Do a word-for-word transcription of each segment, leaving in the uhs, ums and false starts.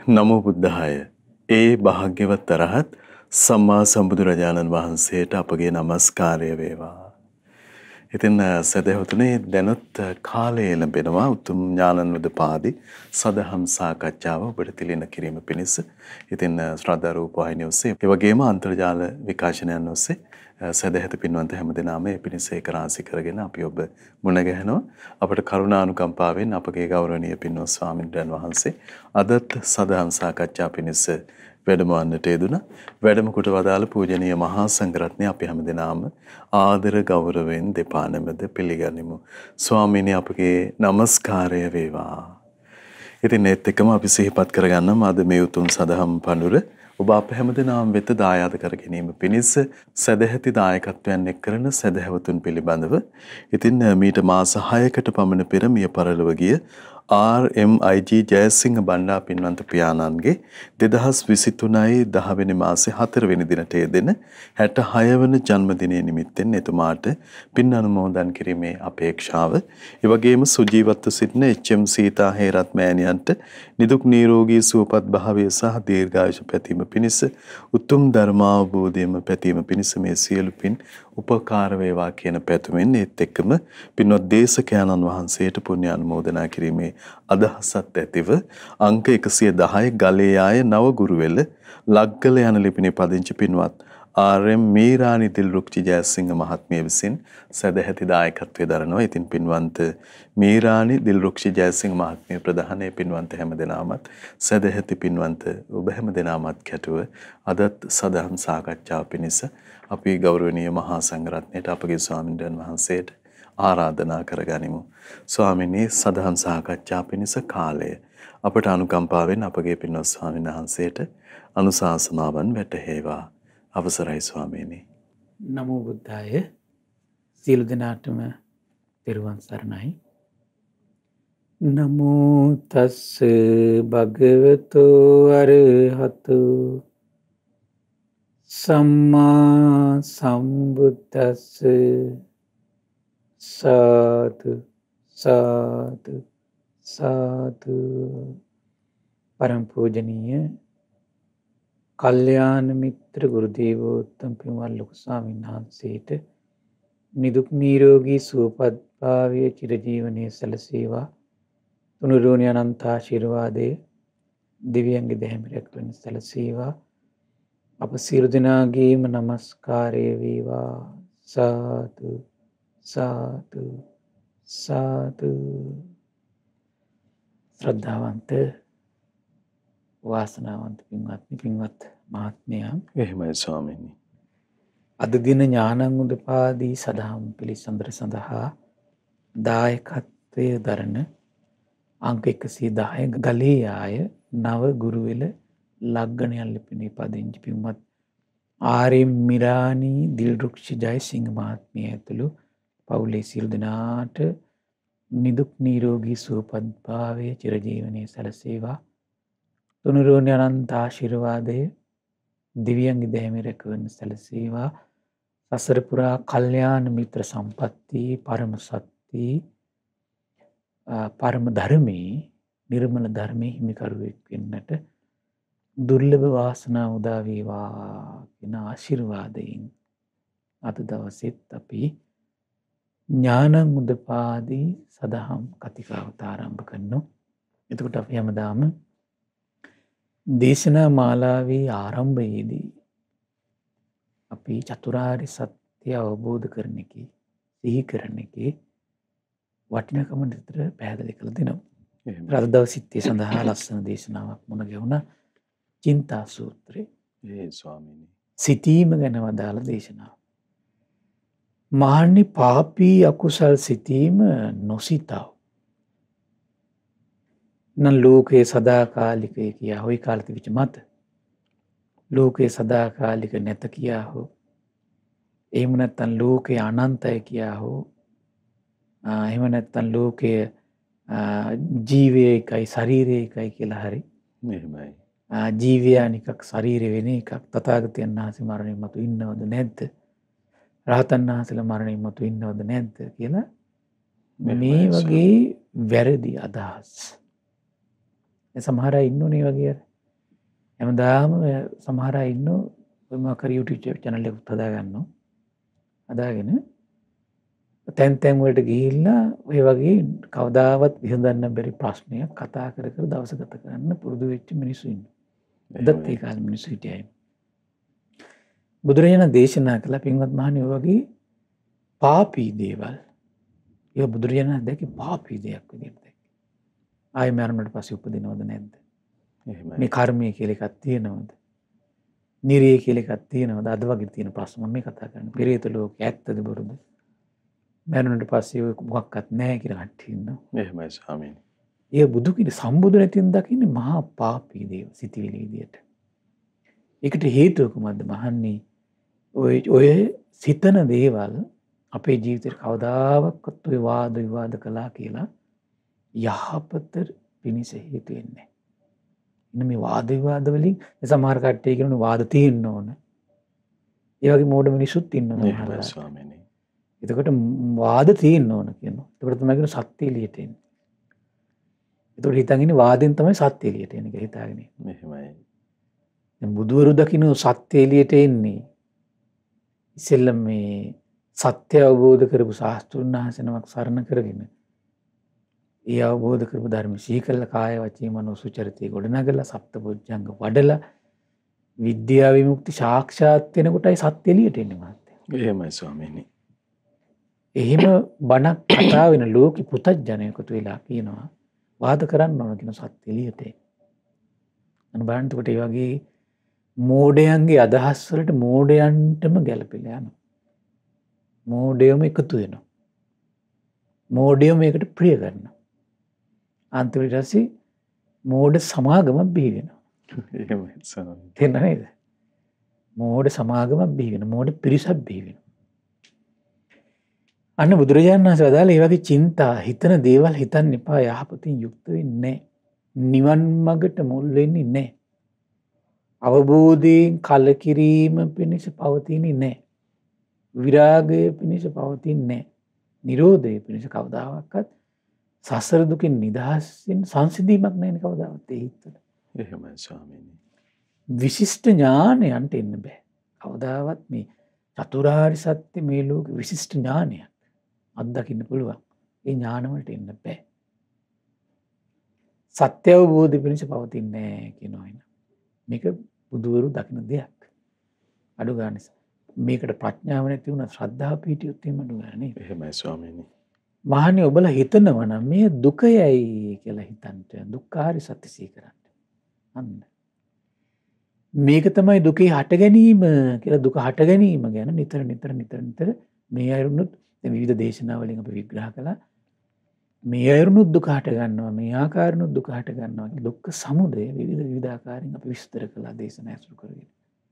නමෝ බුද්ධාය. ඒ භාග්‍යවත් අරහත් සම්මා සම්බුදුරජාණන් වහන්සේට අපගේ নমස්කාරය වේවා. ඉතින් සදහතුනේ දැනුත් කාලය ලැබෙනවා උතුම් ඥානන්වදපාදි සදහම් සාකච්ඡාව ඔබට තිළින කිරීම පිණිස. ඉතින් ශ්‍රද්ධා රූප වාහිනිය ඔස්සේ ඒ වගේම අන්තර්ජාල විකාශනයන් ඔස්සේ සදහත පින්වන්ත හැමදෙනාම මේ පිණිස ඒක රාශි කරගෙන අපි ඔබ මුණ ගැහෙනවා. අපට කරුණානුකම්පාවෙන් අපගේ ගෞරවනීය පින්වත් ස්වාමීන් වහන්සේ අදත් සදහම් සාකච්ඡා පිණිස වැඩම වන්නට යෙදුණා. වැඩම කොට වදාළ පූජනීය මහා සංඝරත්නය අපි හැමදෙනාම ආදර ගෞරවයෙන් දෙපා නැමෙද පිළිගනිමු. ස්වාමීනි අපගේ নমස්කාරය වේවා. ඉතින් ඒත් එක්කම අපි සිහිපත් කරගන්නම් අද මේ උතුම් සදහම් පඬුර ඔබ අප හැමදෙනාම වෙත දායාද කර ගැනීම පිණිස සදැහැති දායකත්වයන් එක් කරන සදහැවතුන් පිළිබඳව. ඉතින් මීට මාස හයකට පමණ පෙර මිය පරලොව ගිය R M I G Jayasinghe Banda පින්වන්ත පියාණන්ගේ දෙදහස් විසිතුනයි දහ වෙනි මාසේ හතර වෙනි දිනට යෙදෙන හැට හය වන ජන්මදිනය නිමිත්තෙන් එතුමාට පින් අනුමෝදන් කිරීමේ අපේක්ෂාව, ඒ වගේම සුජීවත්ව සිටින එච් එම් සීතා හේරත් මෑණියන්ට නිදුක් නිරෝගී සුවපත් භාවය සහ දීර්ඝායුෂ පැතීම පිණිස උතුම් ධර්මාවබෝධයම පැතීම පිණිස මේ සියලු පින් උපකාර වේවා කියන පැතුමින් ඒත් එක්කම පින්වත් දේශකයන්න් වහන්සේට පුණ්‍ය අනුමෝදනා කිරීමේ අදහසත් ඇතිව අංක එකසිය දහය ගලේයාය නවගුරුවෙල ලග්ගල යන ලිපිනේ පදිංචි පින්වත් ආර් එම් මීරානි දිල්රුක්චි ජයසිංහ මහත්මිය විසින් සදැහැති දායකත්වයේ දරනවා. ඉතින් පින්වන්ත මීරානි දිල්රුක්චි ජයසිංහ මහත්මිය ප්‍රධානයේ පින්වන්ත හැමදෙනාමත් සදැහැති පින්වන්ත ඔබ හැමදෙනාමත් කැටුව අදත් සදහම් සාකච්ඡාව පිණිස අපි ගෞරවනීය මහා සංඝරත්නයට අපගේ ස්වාමීන් වහන්සේට ආරාධනා කරගනිමු. ස්වාමිනී සදහම් සාකච්ඡා පිණිස කාලය අපට අනුකම්පාවෙන් අපගේ පින්වත් ස්වාමීන් වහන්සේට අනුශාසනාවන් වැටහෙවා. අවසරයි ස්වාමීනි. නමෝ බුද්ධාය. සියලු දෙනාටම තෙරුවන් සරණයි. නමෝ තස්ස භගවතෝ අරහතෝ සම්මා සම්බුද්දස්ස. සාදු සාදු සාදු. පරම පූජනීය කල්යාණ මිත්‍ර ගුරු දේවෝත්තම පින්වත් ලොකු ස්වාමීන් වහන්සේට නිදුක් නිරෝගී සුවපත් භාවයේ චිරජීවනයේ සැලසේවා. තුනුරුවනි අනන්ත ආශිර්වාදයේ දිව්‍යංග දෙහැමිරක්වන සැලසේවා. අප සියලු දෙනාගේම নমස්කාරය වේවා. සාදු සාදු සාදු. ශ්‍රද්ධාවන්ත වාසනාවන්ත පින්වත්නි, පින්වත් මහත්මයා, එහෙමයි ස්වාමීනි. අද දින ඥානන්මුදපාදී සදහම් පිළිසඳර සඳහා දායකත්වයේ දරන අංක එකසිය දහය ගලේයාය නව ගුරුවෙල ලග්ගණයන් ලිපිනේ පදිංචි පින්වත් ආර් එම් මිරානි දිල්රුක්ෂි ජයසිංහ මහත්මිය ඇතුළු පවුලේ සියලු දෙනාට නිදුක් නිරෝගී සුවපත් භාවයේ චිරජීවනයේ සැලසේවා. තුනුරුවනි අනන්ත ආශිර්වාදය දිව්‍යංග දෙහැමිරකවන සැලසේවා. සසර පුරා කල්යාණ මිත්‍ර සම්පatti, පරම සත්‍ය, පරම ධර්මයේ, නිර්මල ධර්මයේ හිමිකරුවෙක් වෙන්නට දුර්ලභ වාසනාව උදා වේවා කියන ආශිර්වාදයෙන් අද දවසෙත් අපි ඥානන්මුදපාදී සදහම් කතිකාවත ආරම්භ කරනවා. එතකොට අපි හැමදාම දේශනා මාලාවේ ආරම්භයේදී අපි චතුරාර්ය සත්‍ය අවබෝධ කරන එකේ, සිහි කරන එකේ වටිනාකම විතර පැහැදිලි කළ දෙනවා. අද දවසෙත් ඒ සඳහා ලස්සන දේශනාවක් මුණ ගැහුණා. චින්තා සූත්‍රය. ඒ ස්වාමීනි. සිතීම ගැන වදාළ දේශනාව. මහන්නි පාපී අකුසල් සිතීම නොසිතාව. නම් ලෝකයේ සදාකාලිකය කියා හොයි කාලති විච මත. ලෝකයේ සදාකාලික නැත කියා හෝ. එහෙම නැත්තම් ලෝකයේ අනන්තය කියා හෝ. එහෙම නැත්තම් ලෝකයේ ජීවය එකයි ශරීරය එකයි කියලා හරි. එහෙමයි. ජීවයානිකක් ශරීරය වෙන එකක්. තථාගතයන් වහන්සේ මරණින් මතු ඉන්නවද නැද්ද? රහතන් වහන්සේලා මරණින් මතු ඉන්නවද නැද්ද කියලා මේ වගේ වැරදි අදහස්. සමහර අය ඉන්නෝනේ වගේ හැමදාම සමහර අය ඉන්නෝ ඔය මොකක් හරි YouTube channel එකක් හදා ගන්නවා. හදාගෙන තැන් තැන් වලට ගිහිල්ලා ඔය වගේ කවදාවත් විසඳන්න බැරි ප්‍රශ්නයක් කතා කර කර දවස ගත කරන්න පුරුදු වෙච්ච මිනිස්සු ඉන්නවා. අදත් ඒ කාලේ මිනිස්සු හිටියයි. බුදුරජාණන් දේශනා කළා පින්වත් මහණනි ඔය වගේ පාපී දේවල්. ඒ බුදුරජාණන් දැක්කේ පාපී දෙයක් විදිහට දැක්කේ. ආයෙ මරණයට පස්සේ උපදිනවද නැද්ද? මේ කර්මය කියලා එකක් තියෙනවද? නිරේ කියලා එකක් තියෙනවද? අද වගේ තියෙන ප්‍රශ්න මම මේ කතා කරන්නේ. පෙරේත ලෝකේ ඇත්තද බොරුද? මරණයට පස්සේ ඔය මොකක්වත් නැහැ කියලා කට්ටිය ඉන්නවා. එහෙමයි ස්වාමීනි. ඒ බුදු කිනේ සම්බුදු නැතිනම් දකින්නේ මහා පාපී දේව සිටිවිලි විදියට. ඒකට හේතුව කොහොමද මහන්නේ? ඔය ඔය සිතන දේවල් අපේ ජීවිතේ කවදාවත් ඔය වාද විවාද කළා කියලා යහපත පිණිස හේතු වෙන්නේ. ඉන්න මේ වාද විවාද වලින් සමහර කට්ටිය කියනවා වාද තියෙන්න ඕන. ඒ වගේ මෝඩ මිනිස්සුත් ඉන්නවා ස්වාමීනි. එතකොට වාද තියෙන්න ඕන කියනවා. එතකොට තමයි කියන සත්‍ය එළියට එන්නේ. එතකොට හිතන් ඉන්නේ වාදෙන් තමයි සත්‍ය එළියට එන්නේ කියලා හිතාගෙන ඉන්නේ. එහෙමයි. දැන් බුදුවරු දකින්න සත්‍ය එළියට එන්නේ ඉතින් මේ සත්‍ය අවබෝධ කරපු ශාස්ත්‍රුන් වහන්සේනමක් සරණ කරගෙන ඒ අවබෝධ කරපු ධර්ම සීකල්ල කාය වචී මනෝ සුචරිතය ගොඩනගලා සප්තබොජ්ජංග වඩලා විද්‍යා විමුක්ති සාක්ෂාත් වෙනකොටයි සත්‍ය එළියට එන්නේ මහත්තයා. එහෙමයි ස්වාමීනි. එහෙම බණක් කතා වෙන ලෝකෙ පුතඥයෙකුට වෙලා කියනවා වාද කරන්න ඕන කියන සත්‍ය එළියට. අන්න බලන්න එතකොට ඒ වගේ මෝඩයන්ගේ අදහස් වලට මෝඩයන්ටම ගැලපෙලා යනවා. මෝඩයම එකතු වෙනවා. මෝඩයම මේකට ප්‍රිය කරනවා. අන්තිමට ඊටසේ මෝඩ සමාගමක් බිහි වෙනවා. එහෙමයි ස්වාමීනි. තේරෙනවද නේද? මෝඩ සමාගමක් බිහි වෙනවා. මෝඩ පිරිසක් බිහි වෙනවා. අන්න බුදුරජාණන් වහන්සේ වදාළ ඒ වගේ චින්තා හිතන දේවල් හිතන්න එපා. යහපතින් යුක්ත වෙන්නේ නිවන් මඟට මුල් වෙන්නේ නැහැ. අවබෝධයෙන් කලකිරීම පිණිස පවතින්නේ නැහැ. විරාගය පිණිස පවතින්නේ නැහැ. නිරෝධය පිණිස කවදාවත් සසර දුකින් නිදහසින් සංසිඳීමක් නැහැ කවදාවත් ඒ හිතවල. එහෙමයි ස්වාමීනි. විශිෂ්ට ඥානයන්ට එන්න බෑ. කවදාවත් මේ චතුරාර්ය සත්‍ය මේ ලෝක විශිෂ්ට ඥානයක් අත්දකින්න පුළුවන්. ඒ ඥාන වලට එන්න බෑ. සත්‍ය අවබෝධ පිණිස පවතින්නේ නැහැ කියනවා එන. මේක බුදුවරු දකින දෙයක්. අඩු ගානේ මේකට ප්‍රඥාව නැති වුණා ශ්‍රද්ධාව පිටියොත් එහෙම අඩු ගානේ. එහෙමයි ස්වාමීනි. මහණේ ඔබලා හිතනවා නම් මේ දුකයයි කියලා හිතන්න දුක්ඛාරි සත්‍ය සීකරන්න. අන්න. මේක තමයි දුකේ හට ගැනීම කියලා දුක හට ගැනීම ගැන නිතර නිතර නිතර නිතර මේ අයරුණුත් විවිධ දේශනාවලින් අපි විග්‍රහ කළා. මේ අයරුණුත් දුක හට ගන්නවා මේ ආකාරනුත් දුක හට ගන්නවා. දුක්ඛ සමුදය විවිධ විවිධ ආකාරයෙන් අපි විස්තර කළා දේශනා ඇසුරු කරගෙන.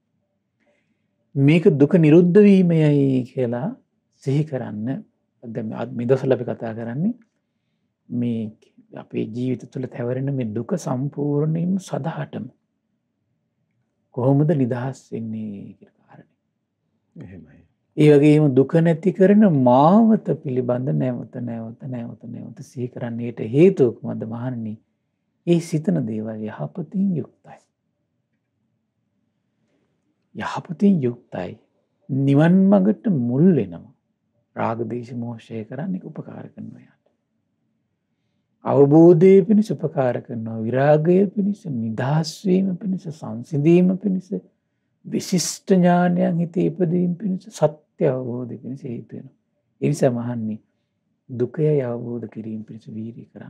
මේක දුක නිරුද්ධ වීමයි කියලා සිහි කරන්න දැන් මේ දවස්වල අපි කතා කරන්නේ මේ අපේ ජීවිත තුළ තැවරෙන මේ දුක සම්පූර්ණයෙන්ම සදහටම කොහොමද නිදහස් වෙන්නේ කියන කාරණේ. එහෙමයි. ඒ වගේම දුක නැති කරන මාවත පිළිබඳ නැවත නැවත නැවත නැවත සිහි කරන්නේට හේතුව කොහොමද මහණනි? ඒ සිතන දේවල් යහපතින් යුක්තයි. යහපතින් යුක්තයි. නිවන් මඟට මුල් වෙනවා. රාග දේශ මොහය කරන්නේ උපකාර කරනවා යාට. අවබෝධය පිණිස උපකාර කරනවා. විරාගය පිණිස නිදහස් වීම පිණිස සංසිඳීම පිණිස විශිෂ්ට ඥානයන් හිතේ ඉපදීම පිණිස සත්‍ය අවබෝධය පිණිස හේතු වෙනවා. ඒ නිසා මහන්නේ දුකය අවබෝධ කිරීම පිණිස වීර්ය කරන්න.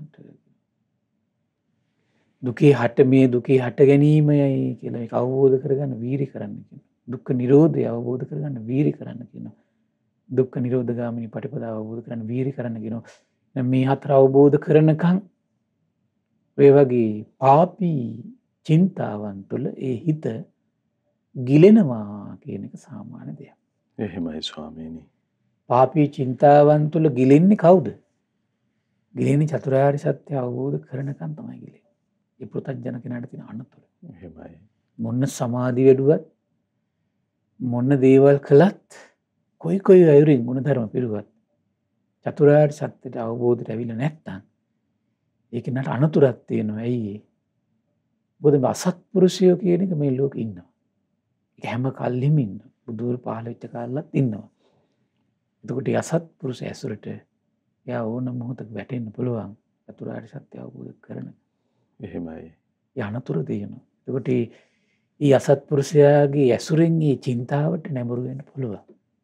දුකේ හට මේ දුකේ හට ගැනීමයි කියලා ඒක අවබෝධ කරගන්න වීර්ය කරන්න කියනවා. දුක්ඛ නිරෝධය අවබෝධ කරගන්න වීර්ය කරන්න කියනවා. දුක්ඛ නිරෝධ ගාමිනී පටිපදාව අවබෝධ කරගන්න වීර්ය කරන්න කියනවා. මේ හතර අවබෝධ කරනකන් ඔය වගේ පාපී චින්තාවන් තුළ ඒ හිත ගිලෙනවා කියන එක සාමාන්‍ය දෙයක්. එහෙමයි ස්වාමීනි. පාපී චින්තාවන් තුළ ගිලෙන්නේ කවුද? ගිලෙන්නේ චතුරාර්ය සත්‍ය අවබෝධ කරනකන් තමයි ගිලෙන්නේ. ඒ පෘථග්ජන කෙනාට තියෙන අනතුර. එහෙමයි. මොන්න සමාධි වැඩුවත් මොන්න දේවල් කළත් කොයි කොයි අයුරින් ගුණධර්ම පිරුවත් චතුරාර්ය සත්‍යයට අවබෝධයට ඇවිල්ලා නැත්නම් ඒක නට අනතුරක් තියෙනවා. ඇයි ඒ? මොකද මේ අසත්පුරුෂයෝ කියන එක මේ ලෝකේ ඉන්නවා. ඒක හැම කල්ලිම ඉන්නවා. බුදුවරු පහළ වෙච්ච කාලෙත් ඉන්නවා. එතකොට මේ අසත්පුරුෂ ඇසුරට එයා ඕන මොහොතක වැටෙන්න පුළුවන්. චතුරාර්ය සත්‍ය අවබෝධ කරන. එහෙමයි. ඒ අනතුරු තියෙනවා. එතකොට මේ අසත්පුරුෂයාගේ ඇසුරෙන් මේ චින්තාවට නැඹුරු වෙන්න පුළුවන්.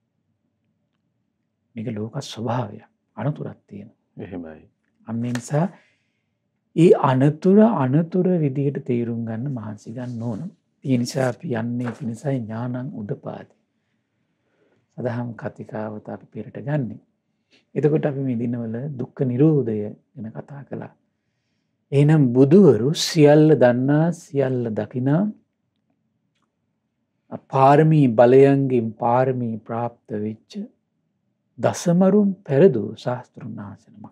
මේක ලෝක ස්වභාවයක්. අනතුරක් තියෙනවා. එහෙමයි. අන්න ඒ නිසා ඒ අනතුර අනතුර විදිහට තේරුම් ගන්න මහන්සි ගන්න ඕන. ඒ නිසා අපි යන්නේ ඒ නිසායි ඥානං උදපාදි. සදහම් කතිකාවත අපි පෙරට ගන්නෙ. එතකොට අපි මේ දිනවල දුක්ඛ නිරෝධය ගැන කතා කළා. එහෙනම් බුදුවරු සියල්ල දන්නා සියල්ල දකිනා පාරමී බලයන්ගෙන් පාරමී ප්‍රාප්ත වෙච්ච දසමරුම් පෙරදූ ශාස්ත්‍රුන් වහන්සේනමක්.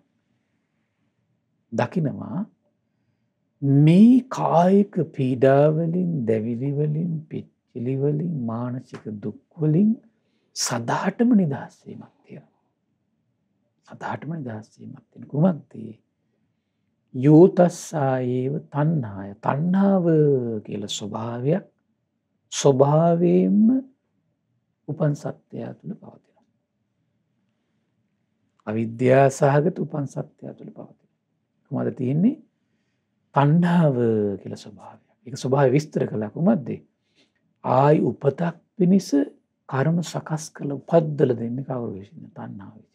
දකිනවා මේ කායික පීඩාවලින් දැවිලිවලින් පිච්චිලිවලින් මානසික දුක්වලින් සදාටම නිදහස්වීමක් තියෙනවා. සදාටම නිදහස්වීමක් තියෙන කුමක්ද? යෝතස්සායේව තණ්හාය. තණ්හාව කියලා ස්වභාවයක් ස්වභාවයෙන්ම උපන් සත්‍යය තුළ පවතිනවා. අවිද්‍යා සහගත උපන් සත්‍යය තුළ පවතිනවා. කොහොමද තියෙන්නේ? තණ්හාව කියලා ස්වභාවයක්. ඒක ස්වභාවය විස්තර කළා කොහොමද? ආයි උපතක් පිණිස කර්ම සකස් කළ උපද්දල දෙන්නේ කවුරු විසින්ද? තණ්හාව විසින්.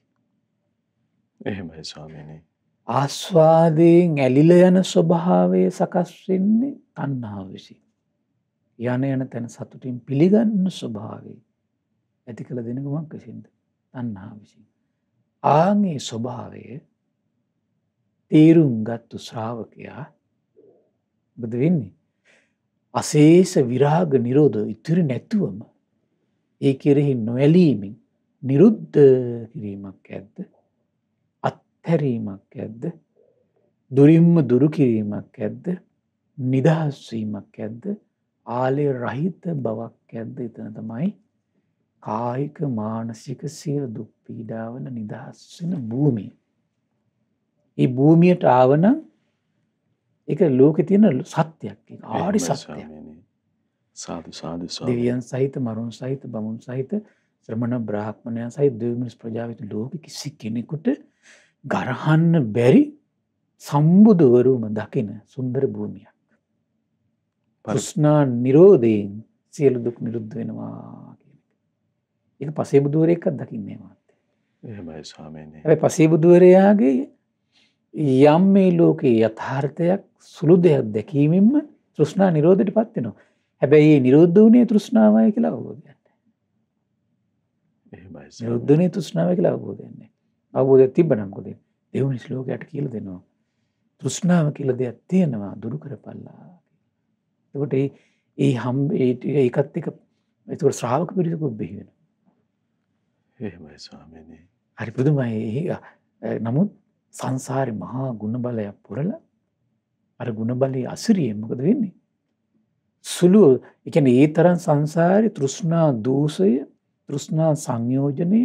එහෙමයි ස්වාමීනි. ආස්වාදයෙන් ඇලිලා යන ස්වභාවය සකස් වෙන්නේ තණ්හාව විසින්. යන යන තැන සතුටින් පිළිගන්න ස්වභාවය ඇති කළ දෙන ගමක් විසින්ද? තණ්හාව විසින්. ආන්ගේ ස්වභාවය තේරුම් ගත්තු ශ්‍රාවකයා මොකද වෙන්නේ? අශේෂ විරාග නිරෝධ ඉතිරි නැතුවම ඒ කෙරෙහි නොඇලීමෙන් නිරුද්ධ කිරීමක් ඇද්ද? අත්හැරීමක් ඇද්ද? දුරින්ම දුරු කිරීමක් ඇද්ද? නිදහස් වීමක් ඇද්ද? ආලය රහිත බවක් ඇද්ද? එතන තමයි කායික මානසික සියලු දුක් පීඩාවල නිදහස් වෙන භූමිය. ඒ භූමියට ආවනම් ඒක ලෝකේ තියෙන සත්‍යයක්. ඒක ආරි සත්‍යයක්. සාදු සාදු දෙවියන් සහිත මරුන් සහිත බමුණු සහිත ශ්‍රමණ බ්‍රාහ්මණයන් සහිත දෙවිමිනිස් ප්‍රජාවිත ලෝකෙ කිසි කෙනෙකුට ගරහන්න බැරි සම්බුදුවරුම දකින සුන්දර භූමියක්. තෘෂ්ණා නිරෝධයෙන් සියලු දුක් නිරුද්ධ වෙනවා කියන එක. ඒක පසේ බුදුවරයෙක්වත් දකින්නේ නැහැ මාත්. එහෙමයි ස්වාමීනි. හැබැයි පසේ බුදුවරයාගේ යම් මේ ලෝකේ යථාර්ථයක් සුළු දෙයක් දැකීමෙන්ම තෘෂ්ණා නිරෝධයටපත් වෙනවා. හැබැයි මේ නිරෝධ වුණේ තෘෂ්ණාවයි කියලා අවබෝධයක් නැහැ. එහෙමයි. නිරෝධ වුණේ තෘෂ්ණාවයි කියලා අවබෝධයක් නැහැ. අවබෝධයක් තිබ්බනම් මොකද? දෙවුනිස් ලෝකයට කියලා දෙනවා. තෘෂ්ණාව කියලා දෙයක් තියෙනවා දුරු කරපල්ලා. එතකොට ඒ ඒ හම් ඒකත් එක ඒතකොට ශ්‍රාවක පිරිසකුත් බිහි වෙනවා. එහෙමයි ස්වාමීනි. හරි පුදුමයි. නමුත් සංසාරේ මහා ගුණ බලයක් පුරලා අර ගුණ බලයේ අසිරියෙන් මොකද වෙන්නේ? සුළු ඒ කියන්නේ ඒ තරම් සංසාරේ තෘෂ්ණා දෝෂය තෘෂ්ණා සංයෝජනය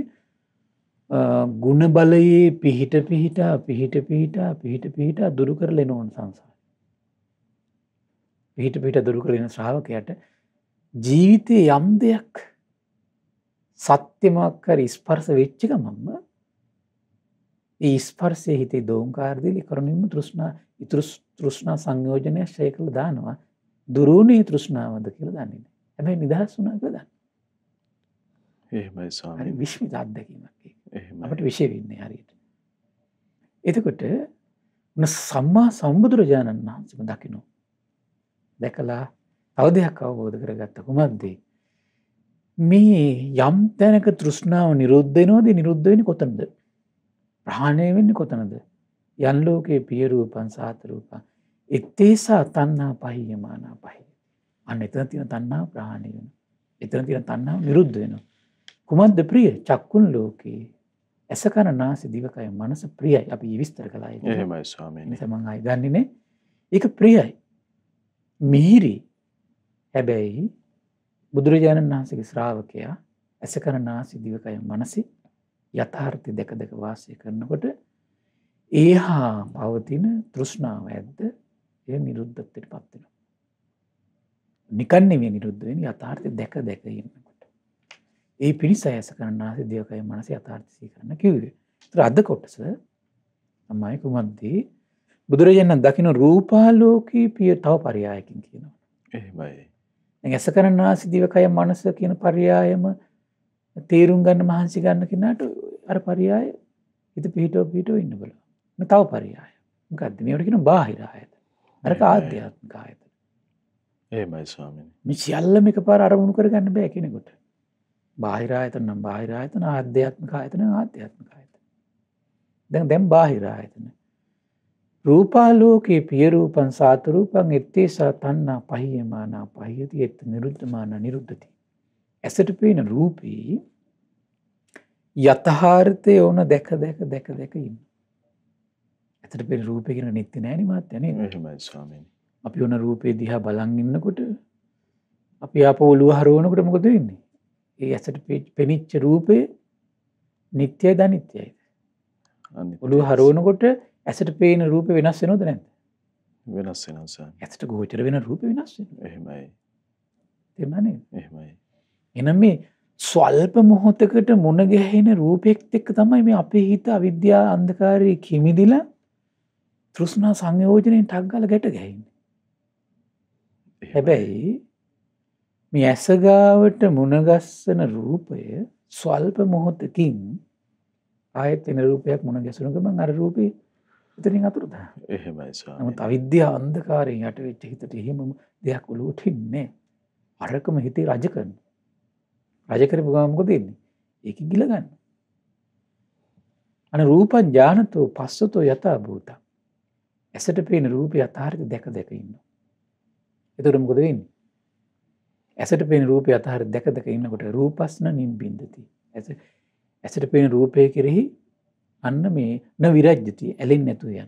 ගුණ බලයේ පිහිට පිහිට පිහිට පිහිට පිහිට පිහිට දුරු කරලා එන ඕන සංසාරේ. පිහිට පිහිට දුරු කරගෙන ශ්‍රාවකයාට ජීවිතේ යම් දෙයක් සත්‍යමක් හරි ස්පර්ශ වෙච්ච ගමන්ම ඒ ස්පර්ශයේ හිතේ දෝංකාර දෙලි කරුණින්ම තෘෂ්ණා ඉතුරු තෘෂ්ණා සංයෝජනය ශේ කළා දානවා. දුරුණේ තෘෂ්ණාවද කියලා දන්නේ නැහැ. හැබැයි නිදහස් වුණා කියලා දන්නවා. එහෙමයි ස්වාමීනි. හරි විශ්මිත අත්දැකීමක් ඒක. එහෙමයි. අපිට විශේෂ වෙන්නේ හරියට. එතකොට උන සම්මා සම්බුදුරජාණන් වහන්සේම දකින්න. දැකලා තව දෙයක් අවබෝධ කරගත්ත කුමක්ද? මේ යම් තැනක තෘෂ්ණාව නිරුද්ධ වෙනවද? නිරුද්ධ වෙන්නේ කොතනද? ප්‍රහාණය වෙන්නේ කොතනද? යන් ලෝකේ පිය රූපං සාත රූපං ඉත්තේසා තණ්හා පහියමානා පහිය. අන්න එතන තියෙන තණ්හා ප්‍රහාණය වෙනවා. එතන තියෙන තණ්හා නිරුද්ධ වෙනවා. කුමද්ද ප්‍රිය? චක්කුන් ලෝකේ ඇස කන නාසය දිවකය මනස ප්‍රියයි. අපි විස්තර කළා ඒක. එහෙමයි ස්වාමීනි. එනිසා මම ආයි දන්නේ නේ. ඒක ප්‍රියයි. මිහිරි. හැබැයි බුදුරජාණන් වහන්සේගේ ශ්‍රාවකයා ඇස කන නාසය දිවකය මනස යථාර්ථය දැක දැක වාසය කරනකොට ඒහා පවතින තෘෂ්ණාව ඇද්ද ඒ නිරුද්ධත්වයටපත් වෙනවා. නිකන් නෙමෙයි නිරුද්ධ වෙන්නේ යථාර්ථය දැක දැක ඉන්නකොට. ඒ පිණිස ඇස කරන්නාසේ දේවකය මනස යථාර්ථය සිහි කරන්න කිව්වේ. ඒතර අද කොටස තමයි කුමද්දී බුදුරජාණන් දකින්න රූපාලෝකී පිය තව පරයයකින් කියනවා. එහෙමයි. දැන් ඇස කරන්නාසේ දේවකය මනස කියන පරයයම තේරුම් ගන්න මහන්සි ගන්න කෙනාට අර පරයය හිත පිහිටව පිහිටව ඉන්න බලන්න. මේ තව පරයය. මොකද්ද? මේවට කියන බාහිර ආයතන. අරක ආධ්‍යාත්මික ආයතන. එහෙමයි ස්වාමීනි. මේ සියල්ලම එකපාර අරමුණු කරගන්න බෑ කෙනෙකුට. බාහිර ආයතන නම් බාහිර ආයතන, ආධ්‍යාත්මික ආයතන ආධ්‍යාත්මික ආයතන. දැන් දැන් බාහිර ආයතන. රූපාලෝකේ පිය රූපං සාත රූපං එත්තේසා තණ්හා පහියමානා පහියති එත් නිරුද්ධමානා නිරුද්ධති. ඇසට පේන රූපේ යථාර්ථය ඕන දැක දැක දැක දැක ඉන්න. ඇසට පේන රූපේ කියන නිත්‍ය නෑනේ මාත්‍ය නේද? එහෙමයි ස්වාමීනි. අපි ඕන රූපේ දිහා බලන් ඉන්නකොට අපි ආපහු ඔළුව හරවනකොට මොකද වෙන්නේ? ඒ ඇසට පෙනිච්ච රූපේ නිට්ටයද අනිත්‍යයිද? ඔළුව හරවනකොට ඇසට පේන රූපේ වෙනස් වෙනවද නැද්ද? වෙනස් වෙනවා ස්වාමීනි. ඇසට ගෝචර වෙන රූපේ වෙනස් වෙනවා. එහෙමයි. තේරුණා නේද? එහෙමයි. එහෙනම් මේ ස්වල්ප මොහොතකට මුණ ගැහෙන රූපෙත් එක්ක තමයි මේ අපේ හිත අවිද්‍යාව අන්ධකාරයේ කිමිදිලා තෘෂ්ණා සංයෝජනයෙන් ටක් ගාලා ගැට ගැහෙන්නේ. හැබැයි මේ ඇස ගාවට මුණගස්සන රූපය ස්වල්ප මොහොතකින් ආයෙත් වෙන රූපයක් මුණ ගැසුණු ගමන් අර රූපේ එතනින් අතුරුදහන්. එහෙමයි ස්වාමීනි. නමුත් අවිද්‍යාව අන්ධකාරයෙන් යට වෙච්ච හිතට එහෙම දෙයක් ඔලුවට ඉන්නේ. අරකම හිතේ රජ කරන. රජ කරපු ගමන් මොකද වෙන්නේ? ඒක ගිල ගන්න. අන රූපං ඥානතෝ පස්සතෝ යථා භූතං. ඇසට පේන රූපය යථාර්ථය දැක දැක ඉන්නවා. එතකොට මොකද වෙන්නේ? ඇසට පේන රූපය යථාර්ථය දැක දැක ඉන්නකොට රූපස්න නිබ්බින්දති. ඇස ඇසට පේන රූපය කෙරෙහි අන්න මේ න විරජ්‍යති ඇලෙන්නේ නැතුව යන.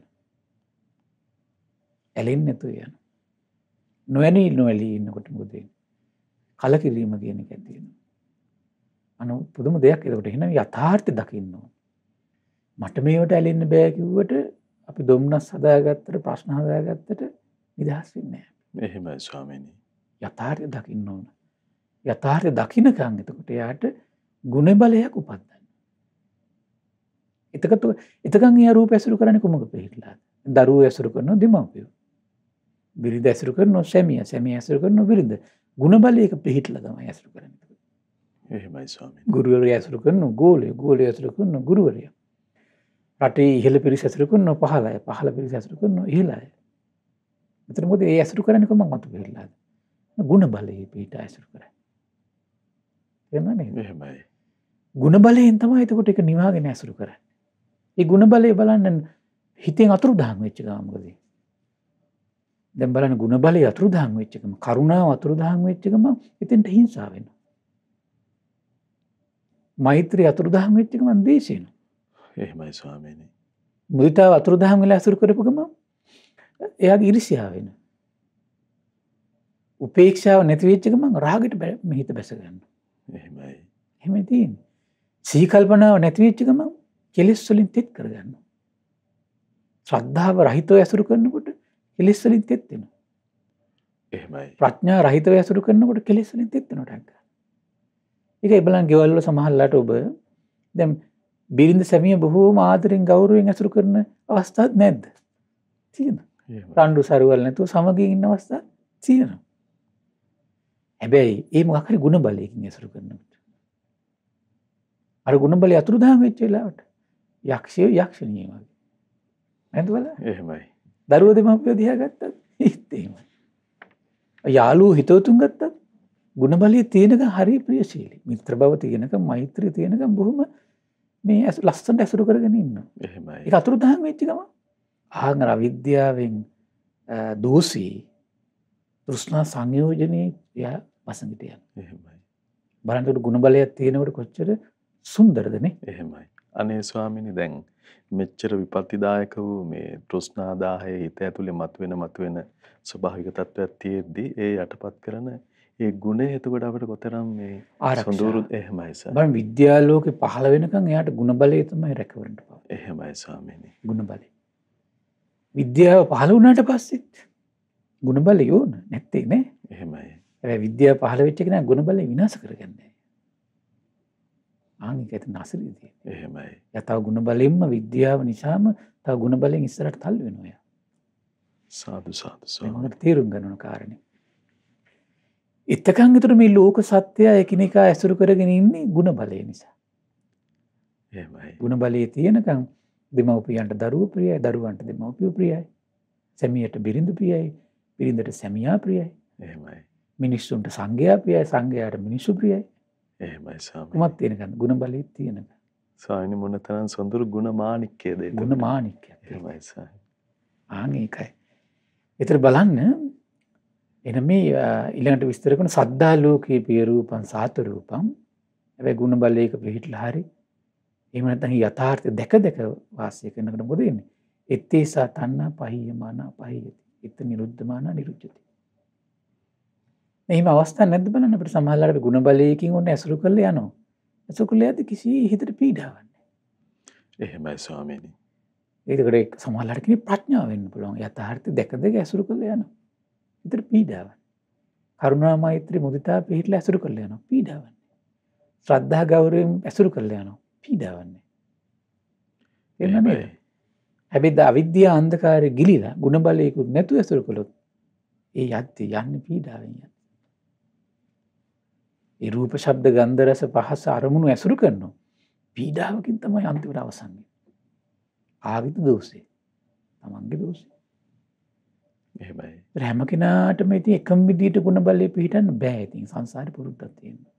ඇලෙන්නේ නැතුව යන. නොඇලී නොඇලී ඉන්නකොට මොකද වෙන්නේ? කලකිරීම කියන එක ඇති වෙනවා. අනු පුදුම දෙයක්. ඒකට එහෙනම් යථාර්ථය දකින්න ඕන. මට මේවට ඇලෙන්න බෑ කිව්වට අපි දුම්නස් හදාගත්තට ප්‍රශ්න හදාගත්තට නිදහස් වෙන්නේ නැහැ. එහෙමයි ස්වාමීනි. යථාර්ථය දකින්න ඕන. යථාර්ථය දකින්නකම් එතකොට එයාට ගුණ බලයක් උපදිනවා. එතකොට එතකන් ඒ රූප ඇසුරු කරන්නේ කොමක පිළිහිලාද? දරුවෝ ඇසුරු කරනවා දෙමව්පියෝ. බිරිඳ ඇසුරු කරනවා සැමිය, සැමිය ඇසුරු කරනවා බිරිඳ. ගුණ බලයක පිළිහිලා තමයි ඇසුරු කරන්නේ. එහෙමයි ස්වාමීනි. ගුරුවරයා ඇසුරු කරනවා ගෝලයා, ගෝලයා ඇසුරු කරනවා ගුරුවරයා. රටේ ඉහළ පිරිස ඇසුරු කරනවා පහළ අය, පහළ පිරිස ඇසුරු කරනවා ඉහළ අය. එතන මොකද ඒ ඇසුරු කරන්නේ කොමක් මත පිළිහිලාද? ගුණ බලයේ පිට ඇසුරු කරන්නේ. එහෙම නේද? එහෙමයි. ගුණ බලයෙන් තමයි එතකොට ඒක නිවාගෙන ඇසුරු කරන්නේ. ඒ ගුණ බලය බලන්න හිතෙන් අතුරුදහන් වෙච්ච ගමන් මොකද? දැන් බලන්න ගුණ බලය අතුරුදහන් වෙච්ච ගමන්, කරුණාව අතුරුදහන් වෙච්ච ගමන් එතෙන්ට හිංසාව වෙනවා. මෛත්‍රිය අතුරුදහන් වෙච්ච ගමන් ද්වේෂය වෙනවා. එහෙමයි ස්වාමීනි. මුදිතාව අතුරුදහන් වෙලා ඇසුරු කරපු ගමන් එයාගේ ඊර්ෂ්‍යාව වෙනවා. උපේක්ෂාව නැති වෙච්ච ගමන් රාගයට හිත බැස ගන්නවා. එහෙමයි. එහෙම තියෙන්නේ. සිහි කල්පනාව නැති වෙච්ච ගමන් කෙලෙස් වලින් තෙත් කරගන්නවා. ශ්‍රද්ධාව රහිතව ඇසුරු කරනකොට කෙලෙස් වලින් තෙත් වෙනවා. එහෙමයි. ප්‍රඥා රහිතව ඇසුරු කරනකොට කෙලෙස් වලින් තෙත් වෙනවා ටක් ගන්න. ඒකයි බලන්න ගෙවල් වල සමහරලාට ඔබ දැන් බිරිඳ සැමිය බොහෝම ආදරෙන් ගෞරවයෙන් ඇසුරු කරන අවස්ථාවක් නැද්ද? තියෙනවා. රණ්ඩු සරුවල් නැතුව සමගින් ඉන්න අවස්ථා තියෙනවා. හැබැයි ඒ මොකක් හරි ගුණ බලයකින් ඇසුරු කරනකොට අර ගුණ බලය අතුරුදහන් වෙච්ච වෙලාවට යක්ෂයෝ යක්ෂණිය වගේ. නේද බලන්න? එහෙමයි. දරුවෝ දෙමාපියෝ දිහා ගත්තත් ඒත් එහෙමයි. යාළුවෝ හිතවතුන් ගත්තත් ගුණ බලය තියෙනකන් හරි ප්‍රියශීලී. මිත්‍ර බව තියෙනකන්, මෛත්‍රිය තියෙනකන් බොහොම මේ ලස්සනට ඇසුරු කරගෙන ඉන්නවා. එහෙමයි. ඒක අතුරුදහන් වෙච්ච ගමන් ආහංග අවිද්‍යාවෙන් දෝෂී තෘෂ්ණා සංයෝජනේ යා වසඟිට යනවා. එහෙමයි. බලන්නකොට ගුණ බලයක් තියෙනකොට කොච්චර සුන්දරද නේ? එහෙමයි. අනේ ස්වාමීනි දැන් මෙච්චර විපත්තිදායක වූ මේ තෘෂ්ණා දාහය හිත ඇතුලේ මතුවෙන මතුවෙන ස්වභාවික තත්ත්වයක් තියෙද්දි ඒ යටපත් කරන ඒ ගුණය එතකොට අපිට කොතරම් මේ සොඳුරු එහෙමයි සර්. බලන්න විද්‍යාලෝකේ පහළ වෙනකන් එයාට ගුණ බලය තමයි රැකවරන්න පාව. එහෙමයි ස්වාමීනි. ගුණ බලය. විද්‍යාව පහළ වුණාට පස්සෙත් ගුණ බලය ඕන නැත්තේ නේ? එහෙමයි. හැබැයි විද්‍යාව පහළ වෙච්ච කෙනා ගුණ බලය විනාශ කරගන්නේ. ආන් ඒක ඇත්ත නසලී තියෙන්නේ. එහෙමයි. යා තව ගුණ බලයෙන්ම විද්‍යාව නිසාම තව ගුණ බලයෙන් ඉස්සරහට තල්ලු වෙනවා යා. සාදු සාදු මේ සාදු. හොඳට තේරුම් ගන්න ඕන කාරණේ. එතකන් විතර මේ ලෝක සත්‍යය එකිනෙකා ඇසුරු කරගෙන ඉන්නේ ගුණ බලය නිසා. එහෙමයි. ගුණ බලයේ තියෙනකන් දෙමව්පියන්ට දරුවෝ ප්‍රියයි, දරුවන්ට දෙමව්පියෝ ප්‍රියයි. සැමියට බිරිඳ ප්‍රියයි, බිරිඳට සැමියා ප්‍රියයි. එහෙමයි. මිනිස්සුන්ට සංඝයා ප්‍රියයි, සංඝයාට මිනිස්සු ප්‍රියයි. එහෙමයි ස්වාමීනි. කුමක් තියෙනකන් ගුණ බලයේ තියෙනකන්. ස්වාමීනි මොනතරම් සොඳුරු ගුණ මාණික්කයද ඒක. ගුණ මාණික්කයක්. එහෙමයි ස්වාමීනි. ආන් ඒකයි. ඒතර බලන්න එන මේ ඊළඟට විස්තර කරන සද්දා ලෝකේ පිය රූපං සාත රූපං. හැබැයි ගුණ බලයක පිළිහිట్లా හරි. එහෙම නැත්නම් යථාර්ථය දැක දැක වාසය කරනකොට මොකද වෙන්නේ? එත්තේසා තණ්හා පහියමාන පහියති. එත නිරුද්ධමාන නිරුද්ධති. මෙහිම අවස්ථා නැද්ද බලන්න අපිට සමහරවිට ගුණ බලයකින් ඔන්න ඇසුරු කරලා යනවා. ඇසුරු කරලා යද්දි කිසි හිතට පීඩාවක් නැහැ. එහෙමයි ස්වාමීනි. ඒකට සමහරවිට කෙනෙක් ප්‍රඥාව වෙන්න පුළුවන්. යථාර්ථය දැක දැක ඇසුරු කරලා යනවා. හිතට පීඩාවක්. කරුණා මෛත්‍රී මුදිතා පිහිටලා ඇසුරු කරලා යනවා. පීඩාවක්. ශ්‍රද්ධා ගෞරවයෙන් ඇසුරු කරලා යනවා. පීඩාවක් නැහැ. එහෙම නේද? හැබැයි අවිද්‍යාව අන්ධකාරය ගිලිලා ගුණ බලයකුත් නැතුව ඇසුරු කළොත් ඒ යද්දි යන්නේ පීඩාවෙන් යන්නේ. ඒ රූප ශබ්ද ගන්ධ රස පහස අරමුණු ඇසුරු කරනවා. පීඩාවකින් තමයි අන්තිමට අවසන් වෙන්නේ. ආගිත දෝෂේ. තමන්ගේ දෝෂේ. එහෙමයි. හැම කෙනාටම ඉතින් එකම විදියට ගුණ බලය පිළිටන්න බෑ. ඉතින් සංසාරේ පුරුද්දක් තියෙනවා.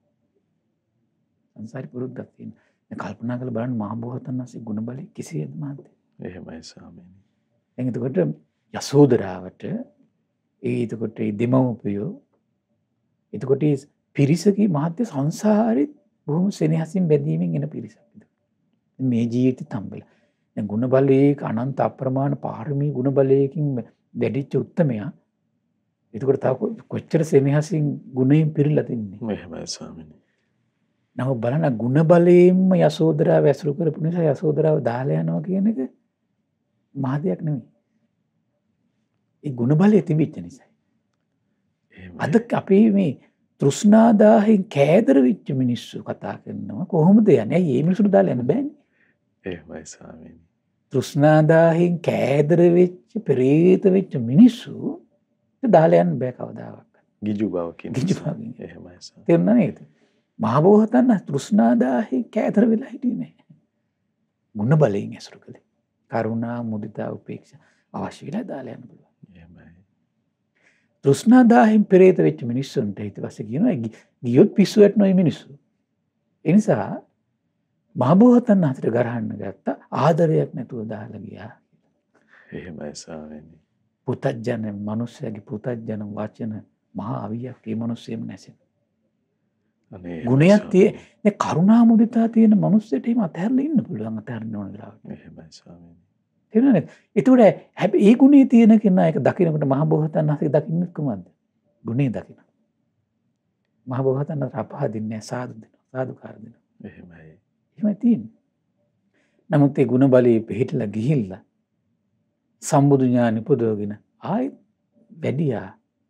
සංසාරේ පුරුද්දක් තියෙනවා. දැන් කල්පනා කරලා බලන්න මහ බෝසතාණන් වහන්සේ ගුණ බලය කෙසේද මහත්තයා? එහෙමයි ස්වාමීනි. දැන් එතකොට යසෝදරාවට ඒ එතකොට ඒ දෙමව්පියෝ එතකොට ඒ පිරිසකේ මහත්ය සංසාරෙත් බොහොම සෙනෙහසින් බැඳීමෙන් එන පිරිසක්. මේ ජීවිතේ තම්බලා. දැන් ගුණ බලයක අනන්ත අප්‍රමාණ පාරමී ගුණ බලයකින් වැඩිච්ච උත්තමයා එතකොට තව කොච්චර සෙනෙහසින් ගුණයෙන් පිරීලා තින්නේ. එහෙමයි ස්වාමීනි. නමුත් බලන්න ගුණ බලයෙන්ම යසෝදරාව ඇසුරු කරපු නිසා යසෝදරාව දාලා යනවා කියන එක මහ දෙයක් නෙමෙයි. ඒ ගුණ බලය තිබිච්ච නිසා. අද අපි මේ තෘෂ්ණාදාහෙන් කෑදර වෙච්ච මිනිස්සු කතා කරනවා කොහොමද යන්නේ? ඇයි මේ මිනිස්සුන්ට දාලා යන්න බෑනේ? එහෙමයි ස්වාමීනි. තෘෂ්ණාදාහෙන් කෑදර වෙච්ච පෙරේත වෙච්ච මිනිස්සු දාලා යන්න බෑ කවදාවත්. ගිජු බවකින්. ගිජු බවකින්. එහෙමයි ස්වාමීනි. තේරුණා නේද? මහ බෝසතාණන් තෘෂ්ණාදාහෙන් කෑදර වෙලා හිටියේ නෑ. ගුණ බලයෙන් ඇසුරු කළේ. කරුණා මුදිතා උපේක්ෂා අවශ්‍ය වෙලා දාලා යන්න පුළුවන්. එහෙමයි. තෘෂ්ණාදාහෙන් පෙරේත වෙච්ච මිනිස්සුන්ට ඊට පස්සේ කියනවා ගියොත් පිස්සු වැටෙනවා මේ මිනිස්සු. ඒ නිසා මහ බෝසතාණන් හතර ගරහන්න ගත්ත ආදරයක් නැතුව දාලා ගියා. එහෙමයි ස්වාමීනි. පුතත්ජන මිනිස්සයාගේ පුතත්ජන වචන මහා අවියක් ඒ මිනිස්සෙම නැසෙන. අනේ ගුණයක් තියෙන කරුණා මුදිතා තියෙන මිනිස්සෙට එහෙම අතහැරලා ඉන්න පුළුවන් අතහැරන්න ඕන වෙලාවට. එහෙමයි ස්වාමීනි. තේරුණාද? ඒතකොට හැබැයි ඒ ගුණේ තියෙන කෙනා ඒක දකිනකොට මහ බෝසතාණන් හතර දකින්නේ කොහොමද? ගුණේ දකින. මහ බෝසතාණන් අපහා දෙන්නේ සාදු දෙනවා. සාදුකාර දෙනවා. එහෙමයි. එහෙමයි තියෙන්නේ. නමුත් ඒ ගුණ බලයේ පිහිටලා ගිහිල්ලා සම්බුදු ඥාන උපදවගෙන ආයෙත් වැඩියා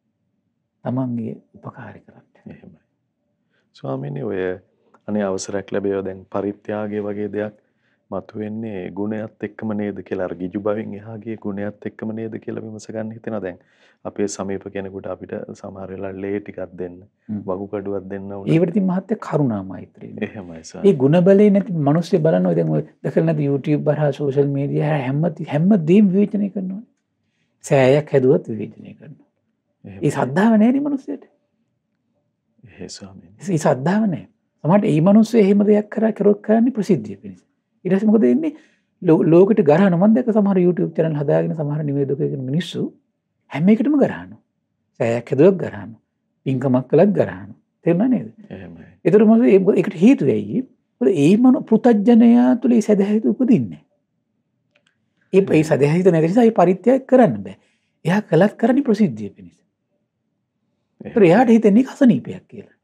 තමන්ගේ උපකාර කරන්න. එහෙමයි. ස්වාමීනි ඔය අනේ අවසරයක් ලැබෙව දැන් පරිත්‍යාගය වගේ දෙයක් මතුවෙන්නේ ගුණයත් එක්කම නේද කියලා අර ගිජු බවින් එහා ගියේ ගුණයත් එක්කම නේද කියලා විමස ගන්න හිතෙනවා. දැන් අපේ සමීප කෙනෙකුට අපිට සමහර වෙලාවට ලේ ටිකක් දෙන්න වගුකඩුවක් දෙන්න උන. ඒවට ඉතින් මහත්ය කරුණා මෛත්‍රිය. එහෙමයි සර්. ඒ ගුණ බලේ නැති මිනිස්සු බලන්න ඔය දැන් ඔය දැකලා නැති YouTube බරහා social media හැම හැම දෙයක්ම විවේචනය කරනවා. සෑයක් හැදුවත් විවේචනය කරනවා. ඒ ශ්‍රද්ධාව නැහැ නේ මිනිස්සුන්ට. ඒ ස්වාමීනි. ඒ ශ්‍රද්ධාව නැහැ. සමහරට ඒ මිනිස්සු එහෙම දෙයක් කරා කරොත් කරන්නේ ප්‍රසිද්ධිය පිණිස. ඊට පස්සේ මොකද වෙන්නේ? ලෝකෙට ගරහන මම දැක්ක සමහර YouTube channel හදාගෙන සමහර නිවේදකයන් මිනිස්සු හැම එකටම ගරහනවා. සෑයක් හැදුවක් ගරහනවා. පින්කමක් කළත් ගරහනවා. තේරුණා නේද? එහෙමයි. ඒතර මොකද ඒකට හේතුව ඇයි? මොකද ඒ මන පුතඥයා තුල ඒ සදහැහිත උපදින්නේ. ඒ ඒ සදහැහිත නැති නිසා ඒ පරිත්‍යාග කරන්න බෑ. එයා කළත් කරන්නේ ප්‍රසිද්ධිය පිණිස. ඒතර එයාට හිතෙන්නේ කසනීපයක් කියලා.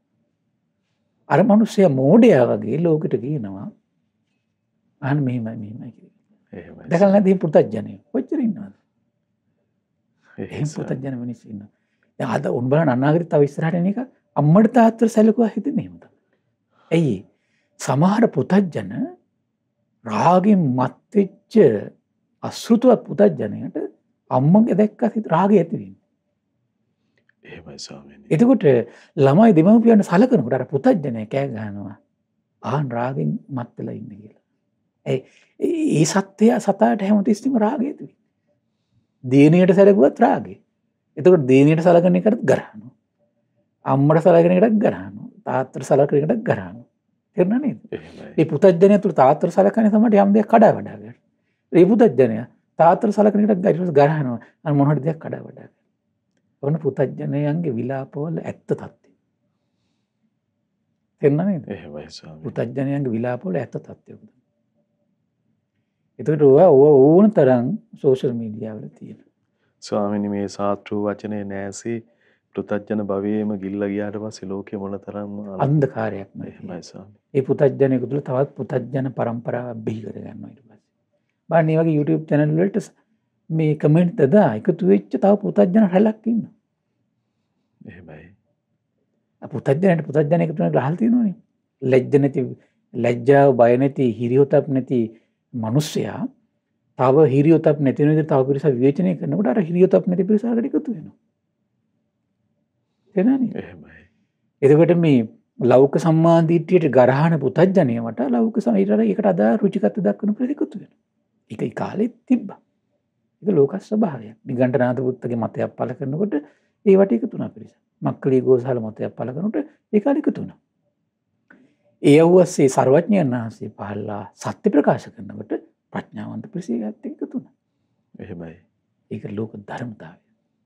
අර මිනිස්සයා මෝඩයා වගේ ලෝකෙට කියනවා අහන්න මෙහෙමයි මෙහෙමයි කියලා. එහෙමයි. දැකලා නැති පුතඥයෝ කොච්චර ඉන්නවද? එහෙම පුතඥ මිනිස්සු ඉන්නවා. දැන් අද උන් බලන්න අනාගතේ තව ඉස්සරහට එන එක අම්මට තාත්තට සැලකුවා හිතන්නේ එහෙම තමයි. ඇයි සමහර පුතඥ රාගෙන් මත් වෙච්ච අසෘතවත් පුතඥයට අම්මගේ දැක්කත් රාගය ඇති වෙන්නේ. එහෙමයි ස්වාමීනි. එතකොට ළමයි දෙමව්පියන් සලකනකොට අර පුතඥය කෑ ගහනවා ආන් රාගෙන් මත් වෙලා ඉන්නේ කියලා. ඒ ඒ සත්‍යය සතාට හැමතිස්සෙම රාගය ඇති වෙන්නේ. දේනියට සැලකුවත් රාගය. එතකොට දේනියට සලකන එකටත් ගරහනවා. අම්මට සලකන එකටත් ගරහනවා. තාත්තට සලකන එකටත් ගරහනවා. තේරුණා නේද? මේ පුතඥය තුල තාත්තට සලකන්නේ තමයි යම් දෙයක් කඩා වඩා ගන්න. ඒ පුතඥය තාත්තට සලකන එකටත් ගරහනවා. අර මොන හරි දෙයක් කඩා වඩා ගන්න. ඔන්න පුතඥයන්ගේ විලාපවල ඇත්ත තත්ත්වය. තේරුණා නේද? එහෙමයි ස්වාමීනි. පුතඥයන්ගේ විලාපවල ඇත්ත තත්ත්වය. එතකොට ඔය ඕන තරම් සෝෂල් මීඩියා වල තියෙනවා. ස්වාමීනි මේ සාත්‍රු වචනේ නැසී පෘථජන භවයේම ගිල්ල ගියාට පස්සේ ලෝකෙ මොනතරම් අන්ධකාරයක් නෑ. එහෙමයි ස්වාමී. ඒ පුතඥයෙකු තුළ තවත් පුතඥ පරම්පරාවක් බිහි කර ගන්නවා ඊට පස්සේ. බලන්න මේ වගේ YouTube channel වලට මේ කමෙන්ට් දා එකතු වෙච්ච තව පුතඥ රැලක් ඉන්නවා. එහෙමයි. පුතඥයට පුතඥ එකතු වෙන ගහල් තියෙනවනේ. ලැජ්ජ නැති ලැජ්ජාව බය නැති හිරියොතක් නැති මිනිස්සයා තව හිරියොතක් නැති වෙන විදිහට තව පිරිස විවේචනය කරනකොට අර හිරියොතක් නැති පිරිසකට එකතු වෙනවා. තේරෙනවද? එහෙමයි. එතකොට මේ ලෞක සම්මාදිටියට ගරහන පුතඥයවට ලෞක සමීරර ඒකට අදාළ රුචිකත්ව දක්වන පිරිස එකතු වෙනවා. ඒක ඒ කාලෙත් තිබ්බා. ඒක ලෝක ස්වභාවයක්. නිගණ්ඨනාථ පුත්තගේ මතයක් පළ කරනකොට ඒවට එකතු වුණා පිරිස. මක්කලි ගෝසාල මතයක් පළ කරනකොට ඒ කාලෙ එකතු වුණා. ඒ අවස්සේ සර්වඥයන් වහන්සේ පහළලා සත්‍ය ප්‍රකාශ කරනකොට ප්‍රඥාවන්ත පිරිස ඒකත් එකතු වුණා. එහෙමයි. ඒක ලෝක ධර්මතාවය.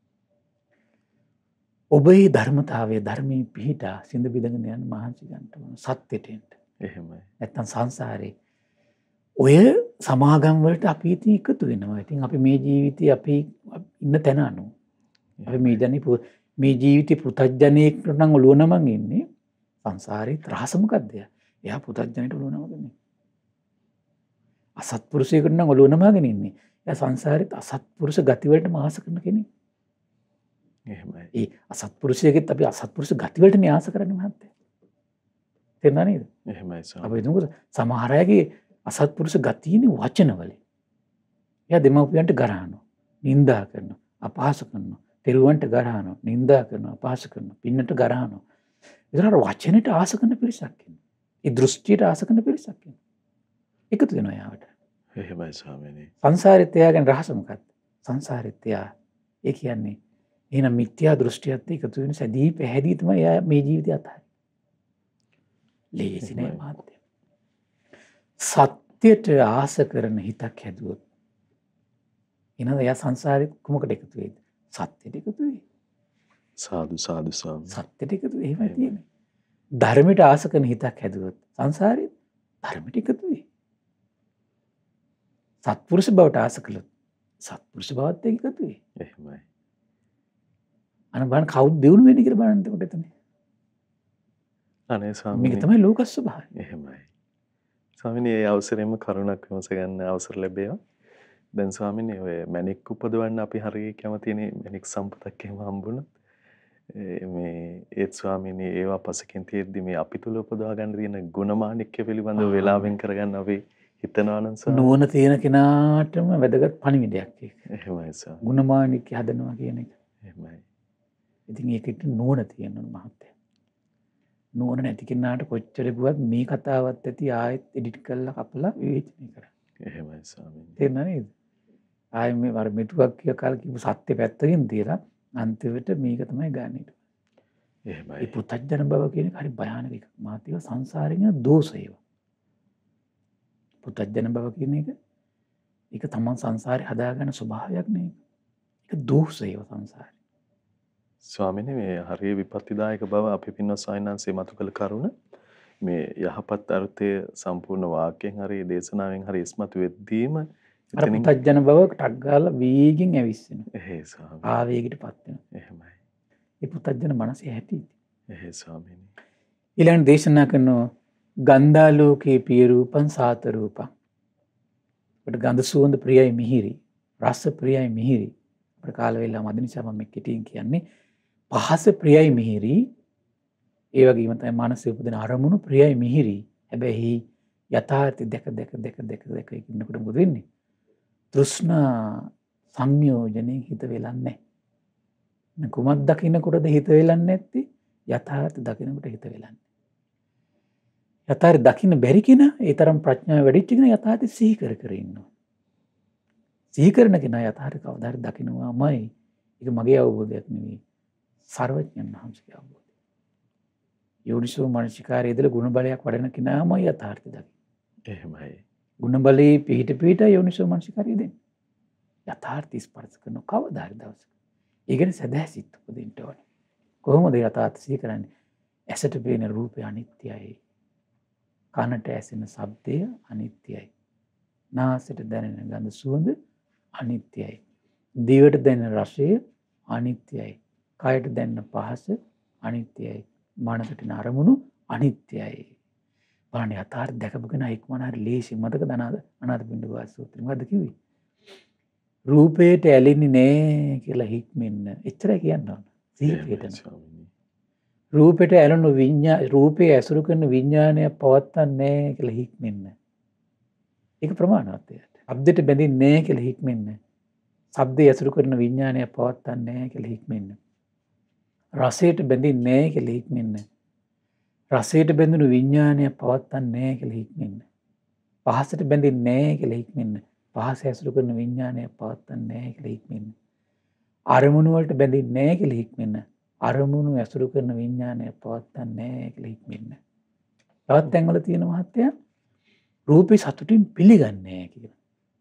ඔබේ ධර්මතාවය ධර්මයේ පිහිටා සිඳ බිඳගෙන යන මහන්සි ගන්න ඕන සත්‍යෙට එන්න. එහෙමයි. නැත්තම් සංසාරේ ඔය සමාගම් වලට අපි ඉතින් එකතු වෙනවා. ඉතින් අපි මේ ජීවිතේ අපි ඉන්න තැන අනුව අපි මේ ජනි මේ ජීවිතේ පුතඥයෙක් නම් ඔළුව නමන් ඉන්නේ සංසාරේ රහස මොකද්ද? එයා පුතඥයට ඔළුව නමගෙන. අසත්පුරුෂයෙකුට නම් ඔළුව නමගෙන ඉන්නේ. එයා සංසාරෙත් අසත්පුරුෂ ගති වලට මාස කරන කෙනෙක්. එහෙමයි. ඒ අසත්පුරුෂයෙක්ත් අපි අසත්පුරුෂ ගති වලට න්‍යාස කරන්නේ මහත්තයා. තේරුණා නේද? එහෙමයි ස්වාමී. අපි හිතමුකෝ සමහර අයගේ අසත්පුරුෂ ගතියනේ වචනවල. එයා දෙමව්පියන්ට ගරහනවා, නිඳා කරනවා, අපහාස කරනවා, තෙරුවන්ට ගරහනවා, නිඳා කරනවා, අපහාස කරනවා, පින්නට ගරහනවා. ඒතර අර වචනෙට ආස කරන පිරිසක් ඉන්නවා. ඒ දෘෂ්ටියට ආස කරන පිරිසක් ඉන්නවා. එකතු වෙනවා යාවට. එහෙමයි ස්වාමීනි. සංසාරෙත් එයාගෙන රහස මොකක්ද? සංසාරෙත් එයා ඒ කියන්නේ එහෙනම් මිත්‍යා දෘෂ්ටියත් එකතු වෙන සැදී පැහැදී තමයි එයා මේ ජීවිතය අතහරින්නේ. ලේසි නෑ මහත්තයා. සත්‍යයට ආස කරන හිතක් හැදුවොත් එහෙනම් එයා සංසාරෙත් කොමකට එකතු වෙයිද? සත්‍යයට එකතු වෙයි. සාදු සාදු ස්වාමී. සත්‍යයට එකතු වෙයි. එහෙමයි තියෙන්නේ. ධර්මයට ආස කරන හිතක් හැදුවොත් සංසාරෙත් ධර්මයට එකතු වෙයි. සත්පුරුෂ බවට ආස කළොත් සත්පුරුෂ බවත් එක්ක එකතු වෙයි. එහෙමයි. අන බලන්න කවුද දිනු වෙන්නේ කියලා බලන්න එතකොට එතන. අනේ ස්වාමීනි. මේක තමයි ලෝක ස්වභාවය. එහෙමයි. ස්වාමීනි ඒ අවසරෙම කරුණක් විමස ගන්න අවසර ලැබේවා. දැන් ස්වාමීනි ඔය මැණික් උපදවන්න අපි හරිය කැමතිනේ මැණික් සම්පතක් එහෙම හම්බුණා. මේ ඒත් ස්වාමීනි ඒවා පසකින් තියෙද්දි මේ අපි තුල උපදවා ගන්න තියෙන ගුණමාණික්‍ය පිළිබඳව වෙලාවෙන් කරගන්න අපි හිතනවා නම් ස්වාමීනි. නුවණ තියෙන කෙනාටම වැදගත් පණිවිඩයක් ඒක. එහෙමයි ස්වාමීනි. ගුණමාණික්‍ය හදනවා කියන එක. එහෙමයි. ඉතින් ඒකට නුවණ තියෙන්න ඕන මහත්තයා. නුවණ නැති කෙනාට කොච්චර ගුවත් මේ කතාවත් ඇති ආයෙත් එඩිට් කරලා කපලා විවේචනය කරා. එහෙමයි ස්වාමීනි. තේරුණා නේද? ආයෙ මේ වර මෙතුවක් කිය කාල කිව්ව සත්‍ය පැත්තකින් තියලා අන්තිමට මේක තමයි ගන්න ඊට. එහෙමයි. මේ පුතඥ බව කියන එක හරි භයානක එකක්. මාතිව සංසාරයෙන් යන දෝෂය. පුතඥ බව කියන එක ඒක තමන් සංසාරේ හදාගන්න ස්වභාවයක් නේ. ඒක දෝෂය සංසාරේ. ස්වාමීනි මේ හරිය විපත්තිදායක බව අපි පින්වත් සායනන්සේ මතු කළ කරුණ මේ යහපත් අර්ථය සම්පූර්ණ වාක්‍යයෙන් හරි දේශනාවෙන් හරි ඉස්මතු වෙද්දීම අර පුතඥ බව ටක් ගාලා වේගින් ඇවිස්සෙනවා. එහෙයි ස්වාමීනි. ආවේගයටපත් වෙනවා. එහෙමයි. ඒ පුතඥ මනසේ ඇති. එහෙයි ස්වාමීනි. ඊළඟ දේශනා කරනවා ගන්ධාලෝකේ පිය රූපං සාත රූපං. අපට ගන්ධ සුවඳ ප්‍රියයි මිහිරි, රස ප්‍රියයි මිහිරි. අපට කාල වේලා මැද නිසා මම කෙටියෙන් කියන්නේ පහස ප්‍රියයි මිහිරි. ඒ වගේම තමයි මනසේ උපදින අරමුණු ප්‍රියයි මිහිරි. හැබැයි යථාර්ථය දැක දැක දැක දැක දැක ඉන්නකොට මොකද වෙන්නේ? තෘෂ්ණා සංයෝජනේ හිත වෙලන්නේ නැහැ. කුමක් දකින්නකොටද හිත වෙලන්නේ නැත්තේ? යථාර්ථ දකින්නකොට හිත වෙලන්නේ. යථාර්ථ දකින්න බැරි කෙනා, ඒ තරම් ප්‍රඥාව වැඩිච්ච කෙනා යථාර්ථය සිහි කර කර ඉන්නවා. සිහි කරන කෙනා යථාර්ථ කවදා හරි දකින්නවාමයි. ඒක මගේ අවබෝධයක් නෙවෙයි. සර්වඥයන් වහන්සේගේ අවබෝධය. යෝනිසෝ මනසිකාරයේදල ගුණ බලයක් වඩන කෙනාමයි යථාර්ථය දකින්නේ. එහෙමයි. ගුණ බලයේ පිහිට පිහිට යෝනිසෝ මනසිකාරය දෙන්නේ. යථාර්ථය ස්පර්ශ කරන කවදා හරි දවසක. ඒ කියන්නේ සදා සිත් උපදින්න ඕනේ. කොහොමද යථාර්ථය සිහි කරන්නේ? ඇසට පේන රූපය අනිත්‍යයි. කනට ඇසෙන ශබ්දය අනිත්‍යයි. නාසයට දැනෙන ගඳ සුවඳ අනිත්‍යයි. දිවට දැනෙන රසය අනිත්‍යයි. කයට දැනෙන පහස අනිත්‍යයි. මනසට එන අරමුණු අනිත්‍යයි. බලන්න යථාර්ථ දැකපු කෙනා ඉක්මන හරි ලේසි. මතකද අනාද අනාථපිණ්ඩික සූත්‍රය මොකද්ද කිව්වේ? රූපේට ඇලෙන්නේ නෑ කියලා හික්මෙන්න. එච්චරයි කියන්න ඕන. සිහිපේටන. රූපෙට ඇලෙන විඤ්ඤා රූපේ ඇසුරු කරන විඤ්ඤාණය පවත්තන්නේ නෑ කියලා හික්මෙන්න. ඒක ප්‍රමාණවත්. ශබ්දෙට බැඳින්නේ නෑ කියලා හික්මෙන්න. ශබ්දය ඇසුරු කරන විඤ්ඤාණය පවත්තන්නේ නෑ කියලා හික්මෙන්න. රසයට බැඳින්නේ නෑ කියලා හික්මෙන්න. රසයට බැඳුණු විඤ්ඤාණය පවත්තන්නේ නෑ කියලා හික්මෙන්න. පහසට බැඳින්නේ නෑ කියලා හික්මෙන්න. පහස ඇසුරු කරන විඤ්ඤාණය පවත්තන්නේ නෑ කියලා හික්මෙන්න. අරමුණු වලට බැඳින්නේ නෑ කියලා හික්මෙන්න. අරමුණු ඇසුරු කරන විඤ්ඤාණය පවත්තන්නේ නෑ කියලා හික්මෙන්න. තවත් තැන්වල තියෙන මහත්තයා රූපේ සතුටින් පිළිගන්නේ නෑ කියලා.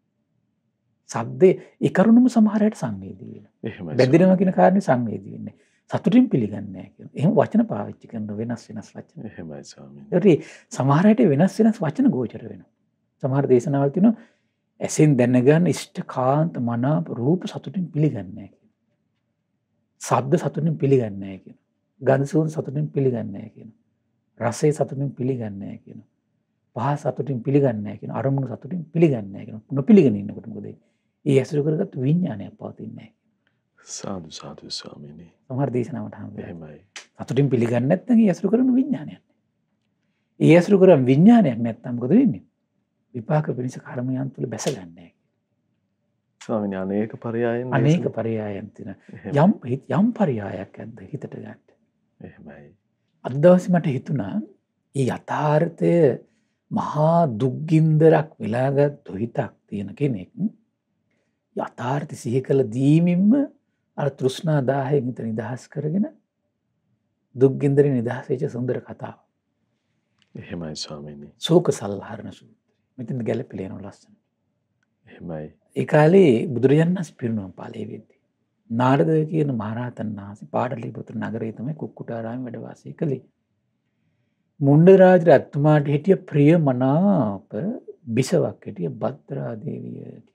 ශබ්දේ ඒ කරුණම සමහර අයට සංවේදී වෙනවා. එහෙමයි. බැඳිනවා කියන කාරණේ සංවේදී වෙන්නේ. සතුටින් පිළිගන්නේ නැහැ කියන. එහෙම වචන පාවිච්චි කරන වෙනස් වෙනස් වචන. එහෙමයි ස්වාමීනි. ඒකට සමහර අයට වෙනස් වෙනස් වචන ගෝචර වෙනවා. සමහර දේශනාවල් තියෙනවා ඇසෙන් දැනගන්න ඉෂ්ඨකාන්ත මනාප රූප සතුටින් පිළිගන්නේ නැහැ කියන. ශබ්ද සතුටින් පිළිගන්නේ නැහැ කියන. ගන්ධ සුවඳ සතුටින් පිළිගන්නේ නැහැ කියන. රසය සතුටින් පිළිගන්නේ නැහැ කියන. පහස සතුටින් පිළිගන්නේ නැහැ කියන. අරමුණු සතුටින් පිළිගන්නේ නැහැ කියන. නොපිළිගෙන ඉන්නකොට මොකද? ඒ ඇසුරු කරගත්තු විඥානයක් පවතින්නේ නැහැ. සාදු සාදු ස්වාමීනි. සමහර දේශනාවට හම්බ වෙනවා. එහෙමයි. සතුටින් පිළිගන්නේ නැත්නම් ඒ ඇසුරු කරන විඥානයක්. ඒ ඇසුරු කරන විඥානයක් නැත්නම් මොකද වෙන්නේ? විපාක පිණිස කර්මයන් තුල බැසගන්නේ නැහැ. ස්වාමීනි අනේක පරයයන් අනේක පරයයන් තියෙන යම් යම් පරයයක් ඇද්ද හිතට ගන්න. එහෙමයි. අද දවසේ මට හිතුණා මේ යථාර්ථය මහා දුක්ගින්දරක් වෙලාගත් හිතක් තියෙන කෙනෙක් යථාර්ථය සිහි කළ දීමින්ම අර තෘෂ්ණා දාහයෙන් හිත නිදහස් කරගෙන දුක්ගින්දරේ නිදහස් වෙච්ච සුන්දර කතාව. එහෙමයි ස්වාමීනි. ශෝක සල්හරණ සූත්‍රය. මෙතන ගැලපෙලා යන ලස්සන. එහෙමයි. ඒ කාලේ බුදුරජාණන් වහන්සේ පිරිනමන පාළේ වෙද්දී නාරද කියන මහරහතන් වහන්සේ පාටලිපුත්‍ර නගරයේ තමයි කුක්කුටාරාමේ වැඩ වාසය කළේ. මුණ්ඩරාජ රත්තුමාට හිටිය ප්‍රියමනාප බිසවක් හිටිය භද්‍රා දේවිය කියලා.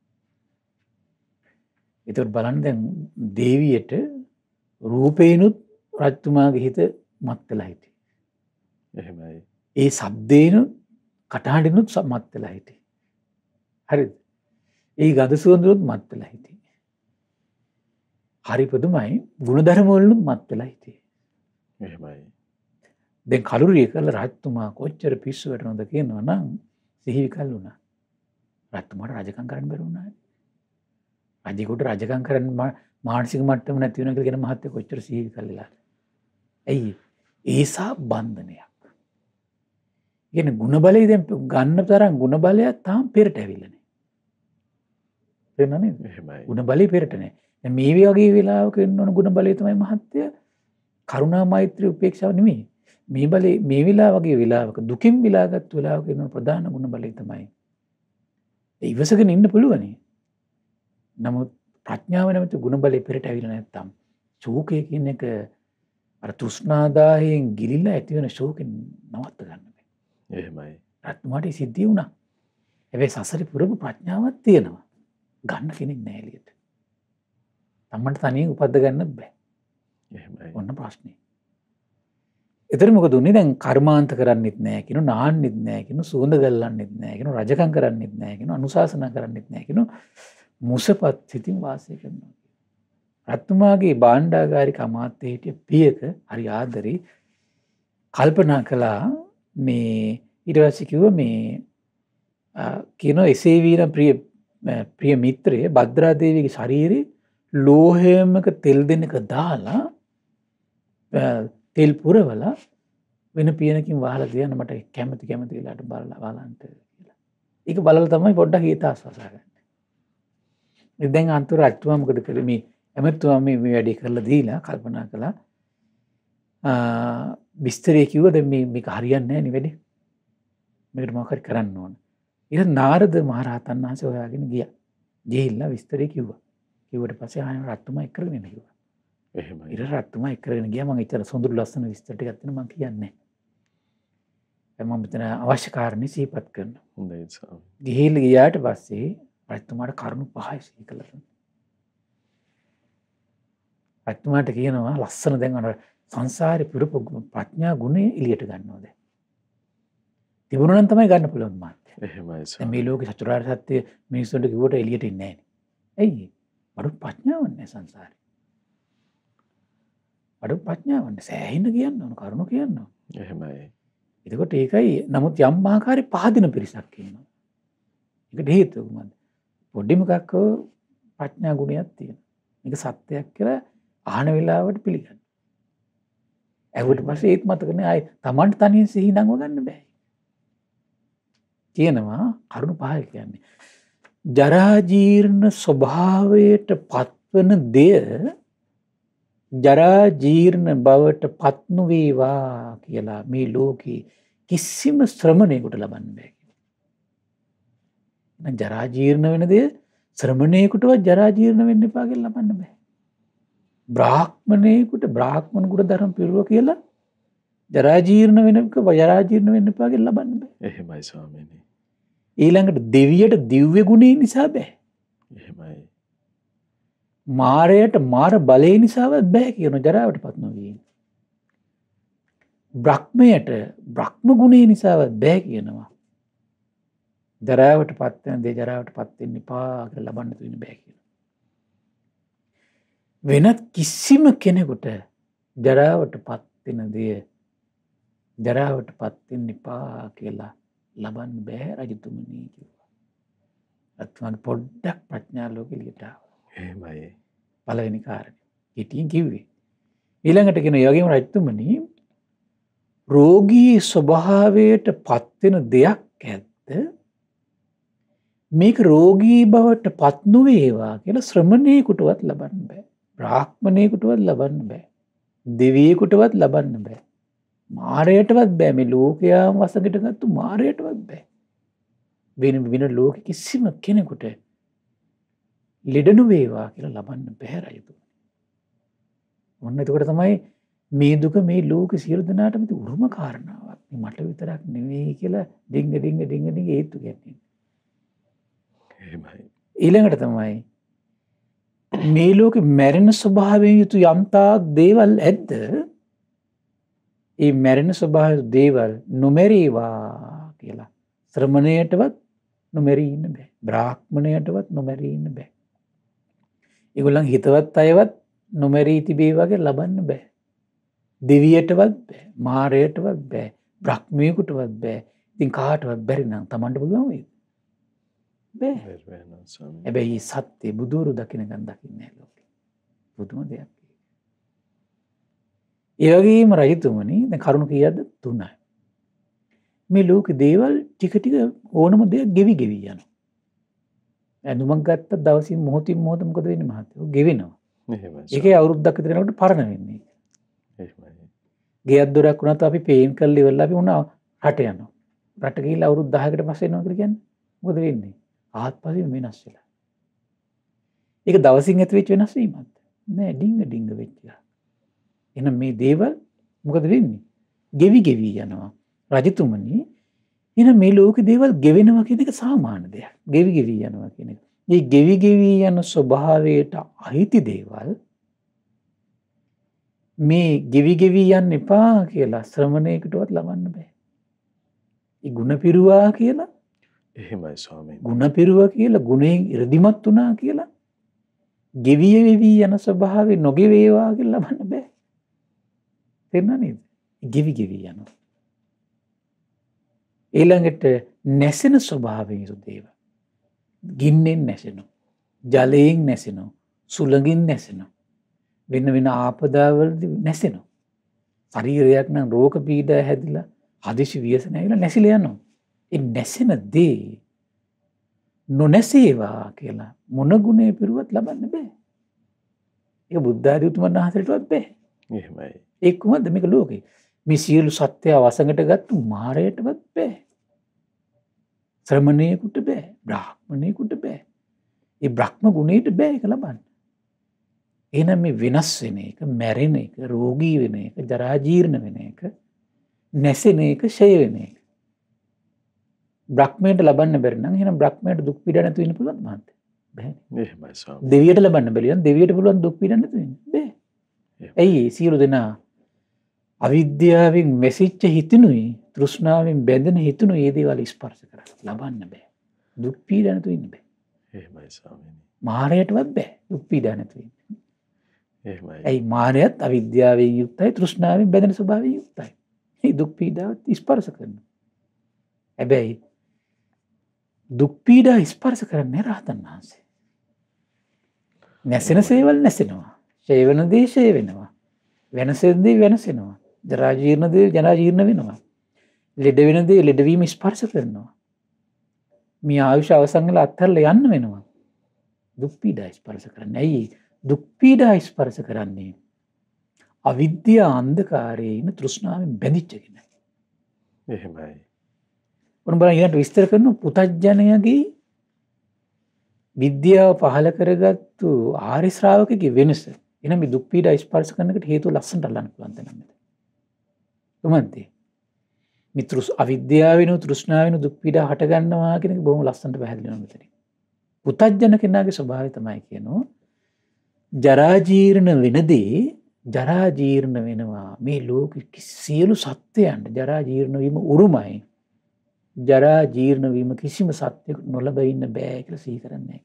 ඒතකොට බලන්න දැන් දේවියට රූපේනුත් රජතුමාගේ හිත මත් වෙලා හිටියේ. එහෙමයි. ඒ ශබ්දේනුත් කටහඬිනුත් මත් වෙලා හිටියේ. හරිද? ඒ ගඳ සුවඳුත් මත් වෙලා හිටියේ. හරි පුදුමයි ගුණධර්ම වලිනුත් මත් වෙලා හිටියේ. එහෙමයි. දැන් කලුරිය කළ රජතුමා කොච්චර පිස්සු වැටෙනවද කියනවා නම් සිහි විකල් වුණා. රජතුමාට රජකම් කරන්න බැරි වුණා. රජෙකුට රජකම් කරන්න මානසික මට්ටම නැති වෙනවා කියලා කියන මහත්ය කොච්චර සිහි විකල් වෙලාද? ඇයි? ඒසා බන්ධනයක්. කියන්නේ ගුණ බලය දැන් ගන්න තරම් ගුණ බලයක් තාම පෙරට ඇවිල්ලා නැහැ. තේරෙනව නේද? එහෙමයි. ගුණ බලය පෙරට නැහැ. දැන් මේ වගේ වෙලාවක එන්න ඕන ගුණ බලය තමයි මහත්ය කරුණා මෛත්‍රී උපේක්ෂාව නෙමෙයි. මේ බලේ මේ වෙලාව වගේ වෙලාවක දුකින් විලාගත් වෙලාවක එන ප්‍රධාන ගුණ බලය තමයි. ඒ ඉවසගෙන ඉන්න පුළුවනි. නමුත් ප්‍රඥාව නැමැති ගුණ බලය පෙරට ඇවිල්ලා නැත්තම් ශෝකය කියන එක අර තෘෂ්ණාදාහයෙන් ගිලිලා ඇති වෙන ශෝකෙන් නවත්ත ගන්න බෑ. එහෙමයි. රත්මාට සිද්ධිය වුණා. හැබැයි සසරේ පුරපු ප්‍රඥාවක් තියෙනවා. ගන්න කෙනෙක් නැහැ එළියට. තමන්ට තනියෙන් උපද්ද ගන්න බෑ. එහෙමයි. ඔන්න ප්‍රශ්නේ. එතන මොකද උනේ දැන් කර්මාන්ත කරන්නෙත් නැහැ කිනු නාන්නෙත් නැහැ කිනු සුවඳ ගල්ලන්නෙත් නැහැ කිනු රජකම් කරන්නෙත් නැහැ කිනු අනුශාසනා කරන්නෙත් නැහැ කිනු මුසපත් සිතින් වාසය කරනවා. රත්තුමාගේ භාණ්ඩාගාරික අමාත්‍ය හිටිය පියක හරි ආදරේ කල්පනා කළා මේ ඊට පස්සේ කිව්වා මේ කියනවා එසේ වීර ප්‍රිය ප්‍රිය මිත්‍රය භද්‍රා දේවියගේ ශරීරේ ලෝහයමක තෙල් දෙන්නක දාලා තෙල් පුරවලා වෙන පියනකින් වහලා තියන්න මට කැමති කැමති වෙලාවට බලලා බලන්න කියලා. ඒක බලලා තමයි පොඩ්ඩක් හිත ආස්වාසා ගන්න. ඉතින් දැන් අන්තිම රජතුමා මොකද කළේ මේ ඇමතුමා මේ මේ වැඩේ කරලා දීලා කල්පනා කළා විස්තරය කිව්වා දැන් මේ මේක හරියන්නේ නැහැ නේ වැඩේ. මේකට මොකක් හරි කරන්න ඕන. ඊට නාරද මහරහතන් වහන්සේ හොයාගෙන ගියා. ගිහිල්ලා විස්තරය කිව්වා. කිව්වට පස්සේ ආයෙ රත්තුමා එක්කගෙන එන්න කිව්වා. එහෙමයි. ඊට රත්තුමා එක්කගෙන ගියා. මම ඉතල සොඳුරු ලස්සන විස්තර ටිකක් දෙන්න මම කියන්නේ නැහැ. මම මෙතන අවශ්‍ය කාරණේ සිහිපත් කරනවා. හොඳයි ස්වාමී. ගිහිල්ලා ගියාට පස්සේ රත්තුමාට කරුණු පහයි සිහි කළා. රත්තුමාට කියනවා ලස්සන දැන් අර සංසාරේ පුරපු ප්‍රඥා ගුණය එළියට ගන්නවා දැන්. තිබුණා නම් තමයි ගන්න පුළුවන් මාත්‍ය. එහෙමයි දැන් මේ ලෝකේ චතුරාර්ය සත්‍ය මිනිස්සුන්ට කිව්වට එළියට ඉන්නේ නැහැ. ඇයි? බඩු ප්‍රඥාවක් නැහැ සංසාරේ. බඩු ප්‍රඥාවක් නැහැ. සෑහෙන්න කියන්න ඕන කරුණු කියන්න ඕන. එහෙමයි. එතකොට ඒකයි නමුත් යම් ආකාරي පහදින පිරිසක් ඉන්නවා. ඒකට හේතුව මොකක්ද? පොඩි මොකක් හෝ ප්‍රඥා ගුණයක් තියෙනවා. මේක සත්‍යයක් කියලා අහන වෙලාවට පිළිගන්න. ඇහුවට පස්සේ ඒත් මතක නෑ ආයි Tamanට තනියෙන් සිහි නංව ගන්න බෑ. කියනවා කරුණු පහයි කියන්නේ. ජරා ජීර්ණ ස්වභාවයට පත්වන දෙය ජරා ජීර්ණ බවට පත් නොවේවා කියලා මේ ලෝකේ කිසිම ශ්‍රමණයෙකුට ලබන්න බෑ. දැන් ජරා ජීර්ණ වෙන දේ ශ්‍රමණයෙකුටවත් ජරා ජීර්ණ වෙන්න එපා කියලා ලබන්න බෑ. බ්‍රාහ්මණයෙකුට බ්‍රාහ්මණ ගුණ ධර්ම පිරුවා කියලා ජරා ජීර්ණ වෙනක ජරා ජීර්ණ වෙන්න එපා කියලා ලබන්න බෑ. එහෙමයි ස්වාමීනි. ඊළඟට දෙවියට දිව්‍ය ගුණේ නිසා බෑ. එහෙමයි. මාරයට මාර බලය නිසාවත් බෑ කියන ජරාවටපත් නොවී. බ්‍රහ්මයට බ්‍රහ්ම ගුණේ නිසාවත් බෑ කියනවා. ජරාවටපත් වෙන දේ ජරාවටපත් වෙන්න එපා කියලා ලබන්න තුන බෑ කියනවා. වෙනත් කිසිම කෙනෙකුට ජරාවටපත් වෙන දේ ජරාවටපත් වෙන්න එපා කියලා ලබන්න බෑ රජතුමනි කිව්වා. අත්මන් පොඩ්ඩක් ප්‍රඥා ලෝකෙ එළියට ආවා. එහෙමයි. පළවෙනි කාරණේ. හිටින් කිව්වේ. ඊළඟට කියන ඒ වගේම රජතුමනි රෝගී ස්වභාවයට පත් වෙන දෙයක් ඇද්ද? මේක රෝගී බවට පත් නොවේවා කියලා ශ්‍රමණේකටවත් ලබන්න බෑ. බ්‍රාහ්මණේකටවත් ලබන්න බෑ. දෙවියෙකුටවත් ලබන්න බෑ. මාරයටවත් බෑ. මේ ලෝකයාම වසඟට ගත්තු මාරයටවත් බෑ. වෙන වෙන ලෝක කිසිම කෙනෙකුට ලෙඩ නොවේවා කියලා ලබන්න බෑ රජතුමනි. මොන්න එතකොට තමයි මේ දුක මේ ලෝක සියලු දෙනාටම ති උරුම කාරණාවක්. මට විතරක් නෙවෙයි කියලා ඩිංග ඩිංග ඩිංග ඩිංග හේතු කියන්නේ. එහෙමයි. ඊළඟට තමයි මේ ලෝකෙ මැරෙන ස්වභාවයෙන් යුතු යම්තාක් දේවල් ඇද්ද? ඒ මැරෙන ස්වභාවය දේවල් නොමැරීවා කියලා ශ්‍රමණයටවත් නොමැරී ඉන්න බෑ. බ්‍රාහ්මණයටවත් නොමැරී ඉන්න බෑ. ඒගොල්ලන් හිතවත් අයවත් නොමැරී තිබේවා කියලා ලබන්න බෑ. දෙවියටවත් බෑ. මාරයටවත් බෑ. බ්‍රහ්මයෙකුටවත් බෑ. ඉතින් කාටවත් බැරි නම් Tamanට පුළුවන් වේද? බෑ. හැබැයි සත්‍ය බුදුරු දකින්නකන් දකින්නේ නැහැ ලෝකේ. පුදුම දෙයක්. ඒ වගේම රජතුමනි දැන් කරුණ කීයක්ද? තුනයි. මේ ලෝකේ දේවල් ටික ටික ඕනම දෙයක් ගෙවි ගෙවි යනවා. ඇඳුමක් ගත්ත දවසින් මොහොතින් මොහොත මොකද වෙන්නේ මහත්තයෝ? ගෙවෙනවා. එහෙමයි. ඒකේ අවුරුද්දක් විතර යනකොට පරණ වෙන්නේ. එහෙමයි. ගෙයක් දොරක් වුණත් අපි පේන් කරලා ඉවරලා අපි උනා රට යනවා. රට ගිහිල්ලා අවුරුදු දහයකට පස්සේ එනවා කියලා කියන්නේ මොකද වෙන්නේ? ආත්පසින් වෙනස් වෙලා. ඒක දවසින් ඇති වෙච්ච වෙනස් වීමක්ද? නෑ ඩිංග ඩිංග වෙච්ච එක. එහෙනම් මේ දේවල් මොකද වෙන්නේ? ගෙවි ගෙවි යනවා. රජතුමනි එහෙනම් මේ ලෝකේ දේවල් ගෙවෙනවා කියන එක සාමාන්‍ය දෙයක්. ගෙවි ගෙවි යනවා කියන එක. මේ ගෙවි ගෙවි යන ස්වභාවයට අයිති දේවල් මේ ගෙවි ගෙවි යන්න එපා කියලා ශ්‍රමණේකටවත් ලබන්න බෑ. ඒ ಗುಣ පිරුවා කියලා එහෙමයි ස්වාමීනි. ಗುಣ පිරුවා කියලා ගුණයෙන් ඉරදිමත් වුණා කියලා ගෙවිය වෙවී යන ස්වභාවය නොගෙවේවා කියලා ලබන්න බෑ. තේරුණා නේද? ගෙවි ගෙවි යනවා. ඊළඟට නැසෙන ස්වභාවයෙන් යුතු දේවල්. ගින්නෙන් නැසෙනවා. ජලයෙන් නැසෙනවා. සුළඟින් නැසෙනවා. වෙන වෙන ආපදාවලදී නැසෙනවා. ශරීරයක් නම් රෝග පීඩා හැදිලා හදිසි ව්‍යසන ඇවිල්ලා නැසිලා යනවා. ඒ නැසෙන දේ නොනැසේවා කියලා මොන ගුණේ පිරුවත් ලබන්න බෑ. ඒක බුද්ධ ආදී උතුමන් වහන්සේටවත් බෑ. එහෙමයි. ඒක කොහොමද මේක ලෝකේ? මේ සියලු සත්‍ය වසඟට ගත්තු මාරයටවත් බෑ. ශ්‍රමණේකට බෑ. බ්‍රාහ්මණේකට බෑ. ඒ බ්‍රහ්ම ගුණයට බෑ ඒක ලබන්න. එහෙනම් මේ වෙනස් වෙන එක, මැරෙන එක, රෝගී වෙන එක, ජරා ජීර්ණ වෙන එක, නැසෙන එක, ෂය වෙන එක. බ්‍රහ්මයට ලබන්න බැරි නම් එහෙනම් බ්‍රහ්මයට දුක් පීඩා නැතුව ඉන්න පුළුවන්ද මහත්තයා? බෑ. එහෙමයි ස්වාමී. දෙවියට ලබන්න බැරි නම් දෙවියට පුළුවන් දුක් පීඩා නැතුව ඉන්න. බෑ. ඇයි ඒ සියලු දෙනා අවිද්‍යාවෙන් මෙසිච්ච හිතිනුයි තෘෂ්ණාවෙන් බැඳෙන හිතිනුයි ඒ දේවල් ස්පර්ශ කරලා ලබන්න බෑ. දුක් පීඩා නැතුව ඉන්න බෑ. එහෙමයි ස්වාමීනි. මාරයටවත් බෑ දුක් පීඩා නැතුව ඉන්න. එහෙමයි. ඇයි මාරයත් අවිද්‍යාවෙන් යුක්තයි තෘෂ්ණාවෙන් බැඳෙන ස්වභාවයෙන් යුක්තයි. මේ දුක් පීඩාවත් ස්පර්ශ කරනවා. හැබැයි දුක් පීඩා ස්පර්ශ කරන්නේ රහතන් වහන්සේ. නැසෙන සේවල් නැසෙනවා. ෂය වෙන දේ ෂය වෙනවා. වෙනසෙන දේ වෙනසෙනවා. ජරා ජීර්ණ දේ ජරා ජීර්ණ වෙනවා. ලෙඩ වෙන දේ ලෙඩ වීම ස්පර්ශ කරනවා. මේ ආයුෂ අවසන් වෙලා අත්හැරලා යන්න වෙනවා. දුක් පීඩා ස්පර්ශ කරන්නේ. ඇයි දුක් පීඩා ස්පර්ශ කරන්නේ? අවිද්‍යා අන්ධකාරයේ ඉන්න තෘෂ්ණාවෙන් බැඳිච්ච කෙනා. එහෙමයි. ඔන්න බලන්න ඊට විස්තර කරන පුතඥයගේ විද්‍යාව පහල කරගත්තු ආර්ය ශ්‍රාවකගේ වෙනස. එහෙනම් මේ දුක් පීඩා ස්පර්ශ කරනකට හේතුව ලස්සනට අල්ලන්න පුළුවන් දෙයක් නේද? කොහොමද? මිත්‍රුස් අවිද්‍යාවෙන් තෘෂ්ණාවෙන් දුක් පීඩා හට ගන්නවා කියන එක බොහොම ලස්සනට පැහැදිලි වෙනවා මෙතන. පුතඥ කෙනාගේ ස්වභාවය තමයි කියනවා ජරා ජීර්ණ වෙනදී ජරා ජීර්ණ වෙනවා. මේ ලෝකෙ සියලු සත්‍යයන්ට ජරා ජීර්ණ වීම උරුමයි. ජරා ජීර්ණ වීම කිසිම සත්‍යයකට නොලබ ඉන්න බෑ කියලා සිහි කරන්නේ.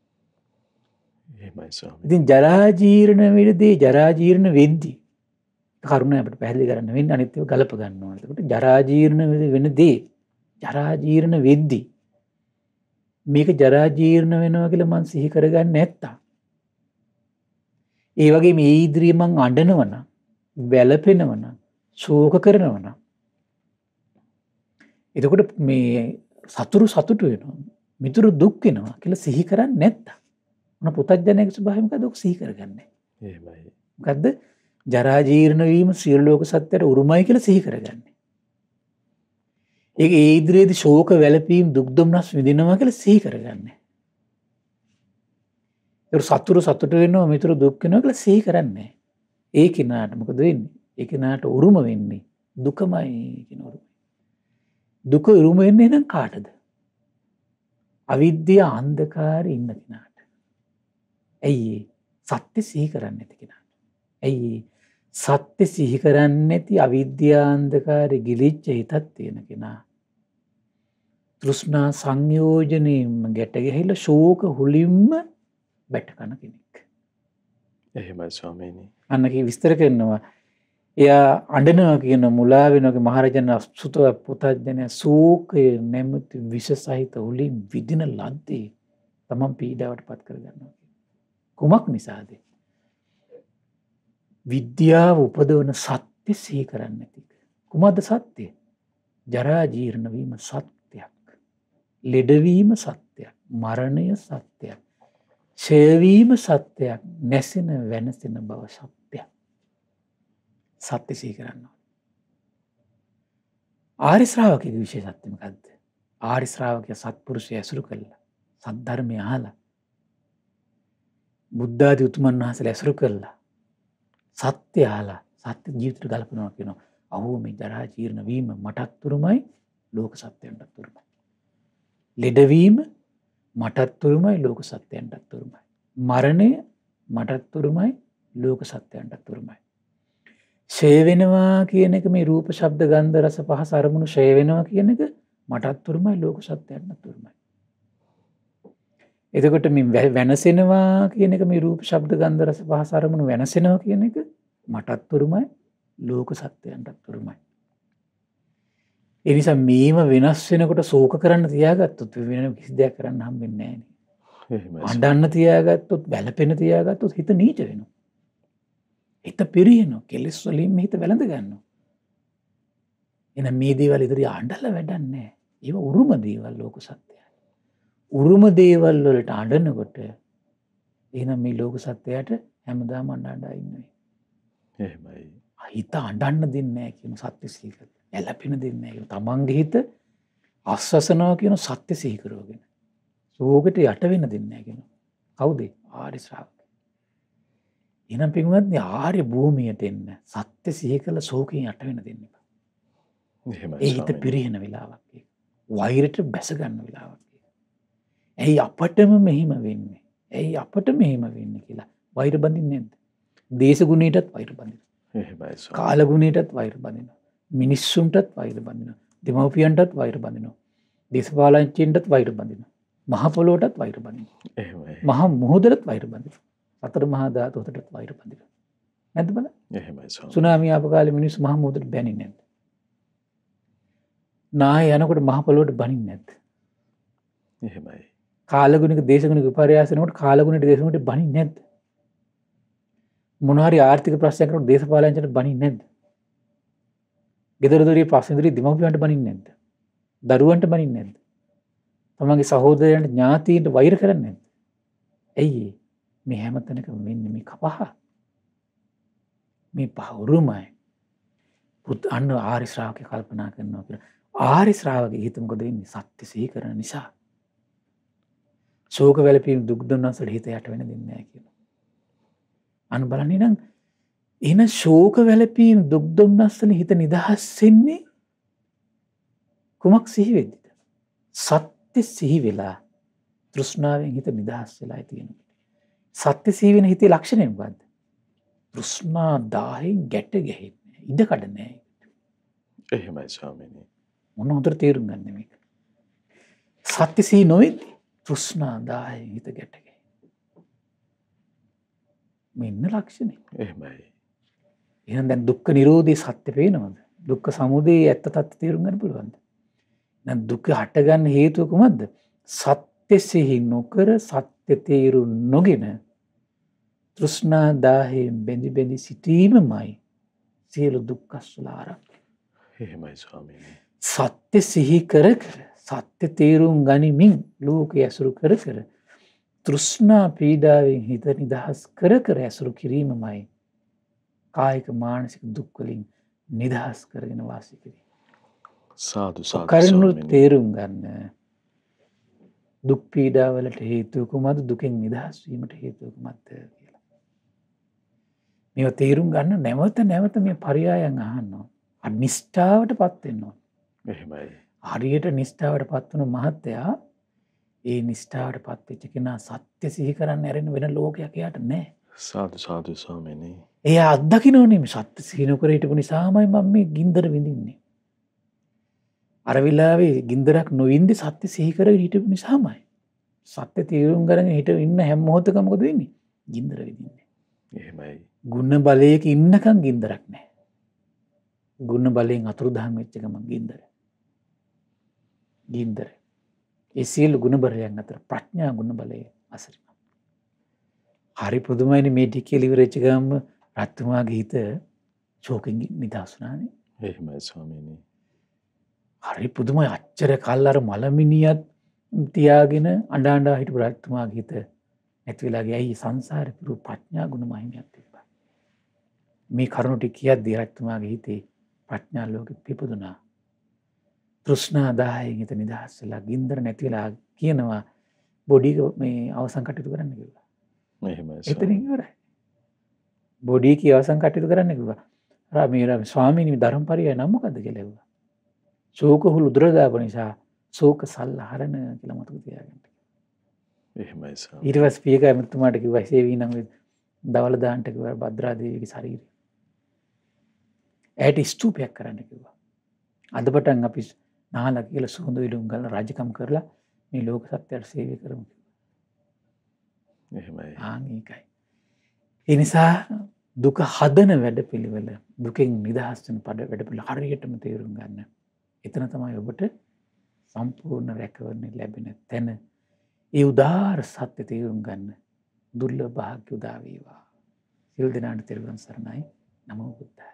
එහෙමයි ස්වාමී. ඉතින් ජරා ජීර්ණ වෙනදී ජරා ජීර්ණ වෙද්දී කරුණ අපිට පැහැදිලි කරන්න වෙන්නේ අනිත් ඒවා ගලප ගන්න ඕනේ. එතකොට ජරා ජීර්ණ වෙනදී ජරා ජීර්ණ වෙද්දී මේක ජරා ජීර්ණ වෙනවා කියලා මං සිහි කරගන්නේ නැත්තම් ඒ වගේ මේ ඉදිරිය මං අඬනවනම් වැළපෙනවනම් ශෝක කරනවනම් එතකොට මේ සතුරු සතුටු වෙනවා මිතුරු දුක් වෙනවා කියලා සිහි කරන්නේ නැත්තම් මොන පුතඥයෙක් ස්වභාවය මොකද ඔක සිහි කරගන්නේ. එහෙමයි. මොකද්ද? ජරා ජීර්ණ වීම සියලු ලෝක සත්‍යයට උරුමයි කියලා සිහි කරගන්නේ. ඒක ඒ ඉදිරියේදී ශෝක වැළපීම් දුක් දුම්නස් විඳිනවා කියලා සිහි කරගන්නේ. ඒක සතුරු සතුට වෙනවා මිතුරු දුක් වෙනවා කියලා සිහි කරන්නේ. ඒ කිනාට මොකද වෙන්නේ? ඒ කිනාට උරුම වෙන්නේ දුකමයි කියන උරුම. දුක උරුම වෙන්නේ නම් කාටද? අවිද්‍යා අන්ධකාරේ ඉන්න කෙනාට. ඇයි සත්‍ය සිහි කරන්නේ නැති කෙනාට? ඇයි සත්‍ය සිහි කරන්නේ නැති අවිද්‍යා අන්ධකාරේ ගිලිච්ච හිතක් තියෙන කෙනා තෘෂ්ණා සංයෝජනෙම ගැට ගැහිලා ශෝක හුලින්ම බැට කන කෙනෙක්. එහෙමයි ස්වාමීනි. අන්න කී විස්තර කරනවා. එයා අඬනවා කියන මුලා වෙනවාගේ මහරජන සුතව පුතඥය ශෝකය නැමැති විෂ සහිත හුලින් විදින ලද්දේ තමන් පීඩාවට පත් කරගන්නවා. කුමක් නිසාද? විද්‍යාව උපදවන සත්‍ය සිහි කරන්නේ නැති. කුමක්ද සත්‍ය? ජරා ජීර්ණ වීම සත්‍යයක්. ලෙඩවීම සත්‍යයක්. මරණය සත්‍යයක්. ඡය වීම සත්‍යයක්. නැසෙන වෙනසෙන බව සත්‍යයක්. සත්‍ය සිහි කරනවා. ආර්ය ශ්‍රාවකගේ විශේෂත්වය මොකද්ද? ආර්ය ශ්‍රාවකයා සත්පුරුෂය ඇසුරු කළා. සත් ධර්මය අහලා. බුද්ධ ආදී උතුමන් වහන්සේලා ඇසුරු කළා. සත්‍ය අහලා සත්‍ය ජීවිතයට ගලපනවා කියනවා. අහෝ මේ ජරා ජීර්ණ වීම මටත් උරුමයි ලෝක සත්‍යයන්ටත් උරුමයි. ලෙඩවීම මටත් උරුමයි ලෝක සත්‍යයන්ටත් උරුමයි. මරණය මටත් උරුමයි ලෝක සත්‍යයන්ටත් උරුමයි. ඡය වෙනවා කියන එක මේ රූප ශබ්ද ගන්ධ රස පහස අරමුණු ඡය වෙනවා කියන එක මටත් උරුමයි ලෝක සත්‍යයන්ටත් උරුමයි. එතකොට මේ වෙනසෙනවා කියන එක මේ රූප ශබ්ද ගන්ධ රස පහස අරමුණු වෙනසෙනවා කියන එක මටත් උරුමයි ලෝක සත්‍යයන්ටත් උරුමයි. ඒ නිසා මේව වෙනස් වෙනකොට ශෝක කරන්න තියාගත්තොත් වෙන කිසි දෙයක් කරන්න හම්බෙන්නේ නැහැ. අඬන්න තියාගත්තොත් වැළපෙන තියාගත්තොත් හිත නීච වෙනවා. හිත පිරියනවා. කෙලෙස් වලින් හිත වැළඳ ගන්නවා. එහෙනම් මේ දේවල් ඉදිරිය අඬලා වැඩක් නැහැ. ඒව උරුම දේවල් ලෝක සත්‍යයි. උරුම දේවල් වලට අඬනකොට එහෙනම් මේ ලෝක සත්‍යයට හැමදාම අඬ ඉන්නේ. එහෙමයි. හිත අඬන්න දෙන්නේ නැහැ කියන සත්‍ය සිහි කරලා. ඇලපෙන දෙන්නේ නැහැ කියන තමන්ගේ හිත අස්වසනවා කියන සත්‍ය සිහි කරවගෙන. ශෝකට යට වෙන්න දෙන්නේ නැහැ කියන. කවුද? ආර්ය ශ්‍රාවකයා. එහෙනම් පින්වත්නි ආර්ය භූමියට එන්න සත්‍ය සිහි කරලා ශෝකයෙන් යට වෙන්න දෙන්න එපා. එහෙමයි. ඒ හිත පිරිහෙන වෙලාවක් ඒක. වෛරයට බැස ගන්න වෙලාවක් ඒක. ඇයි අපටම මෙහිම වෙන්නේ? ඇයි අපට මෙහිම වෙන්නේ කියලා වෛර බඳින්නේ නැද්ද? දේශ ගුණයටත් වෛර බඳිනවා. එහෙමයි. කාල ගුණයටත් වෛර බඳිනවා. මිනිස්සුන්ටත් වෛර බඳිනවා. දෙමව්පියන්ටත් වෛර බඳිනවා. දේශපාලනඥයින්ටත් වෛර බඳිනවා. මහ පොළොවටත් වෛර බඳිනවා. එහෙමයි. මහා මුහුදටත් වෛර බඳිනවා. සතර මහා ධාතුවටත් වෛර බඳිනවා. නැද්ද බලන්න? එහෙමයි. සුනාමිය ආපු කාලේ මිනිස්සු මහා මුහුදට බැන්නේ නැද්ද? නාය යනකොට මහ පොළොවට බනින්නේ නැද්ද? එහෙමයි. කාලගුණික දේශගුණික විපර්යාස වෙනකොට කාලගුණික දේශගුණික බනින්නේ නැද්ද? මොනවා හරි ආර්ථික ප්‍රශ්නයක් කරනකොට දේශපාලනඥයන්ට බනින්නේ නැද්ද? ගෙදර දොරේ ප්‍රශ්න ඉදිරි දෙමව්පියන්ට බනින්නේ නැද්ද? දරුවන්ට බනින්නේ නැද්ද? තමන්ගේ සහෝදරයන්ට ඥාතීන්ට වෛර කරන්නේ නැද්ද? ඇයි මේ හැමතැනකම වෙන්නේ මේ කපහ? මේ පහ උරුමයි. පුත් අන්න ආර්ය ශ්‍රාවකේ කල්පනා කරනවා කියලා. ආර්ය ශ්‍රාවකේ හිත මොකද වෙන්නේ? සත්‍ය සිහි කරන නිසා. ශෝක වැළපීම් දුක් දුන්නස් වල හිත යට වෙන දෙන්නේ නැහැ කියලා. අන්න බලන්න නම් එන ශෝක වැළපීම් දුක් දුන්නස් වල හිත නිදහස් වෙන්නේ කුමක් සිහි වෙද්දිද? සත්‍ය සිහි වෙලා තෘෂ්ණාවෙන් හිත නිදහස් වෙලා තියෙනවා. සත්‍ය සිහි වෙන හිතේ ලක්ෂණය මොකද්ද? තෘෂ්ණා දාහෙන් ගැට ගැහෙන්නේ. ඉඩ කඩ නැහැ. එහෙමයි ස්වාමීනි. මොන හොඳට තේරුම් ගන්න මේක. සත්‍ය සිහි නොවෙද්දී තෘෂ්ණා දාහෙන් හිත ගැට ගැහෙන්නේ. මෙන්න ලක්ෂණය. එහෙමයි. එහෙනම් දැන් දුක්ඛ නිරෝධී සත්‍ය පේනවද? දුක්ඛ සමුදය ඇත්ත තත්ත්වය තේරුම් ගන්න පුළුවන්ද? දැන් දුක හටගන්න හේතුව කොහොමද? සත්‍ය සිහි නොකර සත්‍ය තේරුම් නොගෙන තෘෂ්ණා දාහයෙන් බැඳි බැඳි සිටීමමයි සියලු දුක්ඛස්වල ආරම්භය. එහෙමයි ස්වාමීනි. සත්‍ය සිහි කර කර සත්‍ය තේරුම් ගනිමින් ලෝකය ඇසුරු කර කර තෘෂ්ණා පීඩාවෙන් හිත නිදහස් කර කර ඇසුරු කිරීමමයි කායික මානසික දුක් වලින් නිදහස් කරගෙන වාසය කිරීම. සාදු සාදු කරුණු ස්වාමීනි. තේරුම් ගන්න. දුක් පීඩාවලට හේතුව කුමක්ද? දුකෙන් නිදහස් වීමට හේතුව කුමක්ද කියලා. මේවා තේරුම් ගන්න නැවත නැවත මේ පරයයන් අහන්න ඕන. අනිෂ්ඨාවටපත් වෙන්න ඕන. එහෙමයි. හරියට නිෂ්ඨාවට පත් වුණු මහත්තයා ඒ නිෂ්ඨාවට පත් වෙච්ච කෙනා සත්‍ය සිහි කරන්න ඇරෙන වෙන ලෝකයක් එයාට නැහැ. සාදු සාදු ස්වාමීනි. එයා අත්දකින්නෝනේ මේ සත්‍ය සිහි නොකර හිටපු නිසාමයි මම මේ ගින්දර විඳින්නේ. අර වෙලාවේ ගින්දරක් නොවින්දි සත්‍ය සිහි කරගෙන හිටපු නිසාමයි. සත්‍ය තීරුම් ගන්න හිට ඉන්න හැම මොහොතකම මොකද වෙන්නේ? ගින්දර විඳින්නේ. එහෙමයි. ගුණ බලයක ඉන්නකම් ගින්දරක් නැහැ. ගුණ බලයෙන් අතුරුදහන් වෙච්ච ගමන් ගින්දර. ගින්දර. ඒ සියලු ගුණ බලයන් අතර ප්‍රඥා ගුණ බලය අසරිමත්. හරි පුදුමයිනේ මේ ටික කියලා ඉවරෙච්ච ගමන් රත්තුමාගේ හිත ශෝකෙන් නිදහස් වුණානේ. එහෙමයි ස්වාමීනි. හරි පුදුමයි. අච්චර කල් අර මලමිනියත් තියාගෙන අඬ අඬ හිටපු රත්තුමාගේ හිත නැති වෙලා ගියා. ඇයි? සංසාරේ පුරු ප්‍රඥා ගුණ මහිමයක් තිබ්බා. මේ කරුණ ටික කියද්දී රත්තුමාගේ හිතේ ප්‍රඥා ලෝකෙ පිපුදුනා. තෘෂ්ණා දාහයෙන් හිත නිදහස් වෙලා ගින්දර නැති වෙලා කියනවා බොඩි මේ අවසන් කටයුතු කරන්න කිව්වා. එහෙමයි. එතනින් ඉවරයි. බොඩි කී අවසන් කටයුතු කරන්න කිව්වා. අර මේ ස්වාමීනි ධර්මපරිය නම් මොකද්ද කියලා ඇහුවා. ශෝක හුළු දුර දාපු නිසා ශෝක සල්ල හරන කියලා මතක තියාගන්න. එහෙමයි සර්. ඊට පස්සේ පියකා එතුමාට කිව්වා සේවී නම් දවල දාන්නට කිව්වා භද්‍රා දේවියගේ ශරීරය. ඇයට ස්තූපයක් කරන්න කිව්වා. අද පටන් අපි නාලා කියලා සුහුඳු විලුම් ගන්න රාජකම් කරලා මේ ලෝක සත්‍යයට සේවය කරමු. එහෙමයි. ආන් ඒකයි. ඒ නිසා දුක හදන වැඩපිළිවෙල දුකෙන් නිදහස් වෙන පඩ වැඩපිළිවෙල හරියටම තේරුම් ගන්න. එතන තමයි ඔබට සම්පූර්ණ රැකවරණය ලැබෙන තැන. ඒ උදාාර සත්‍ය තේරුම් ගන්න දුර්ලභ භාග්‍ය උදා වේවා. සියලු දෙනාට තෙරුවන් සරණයි. නමෝ බුද්ධාය.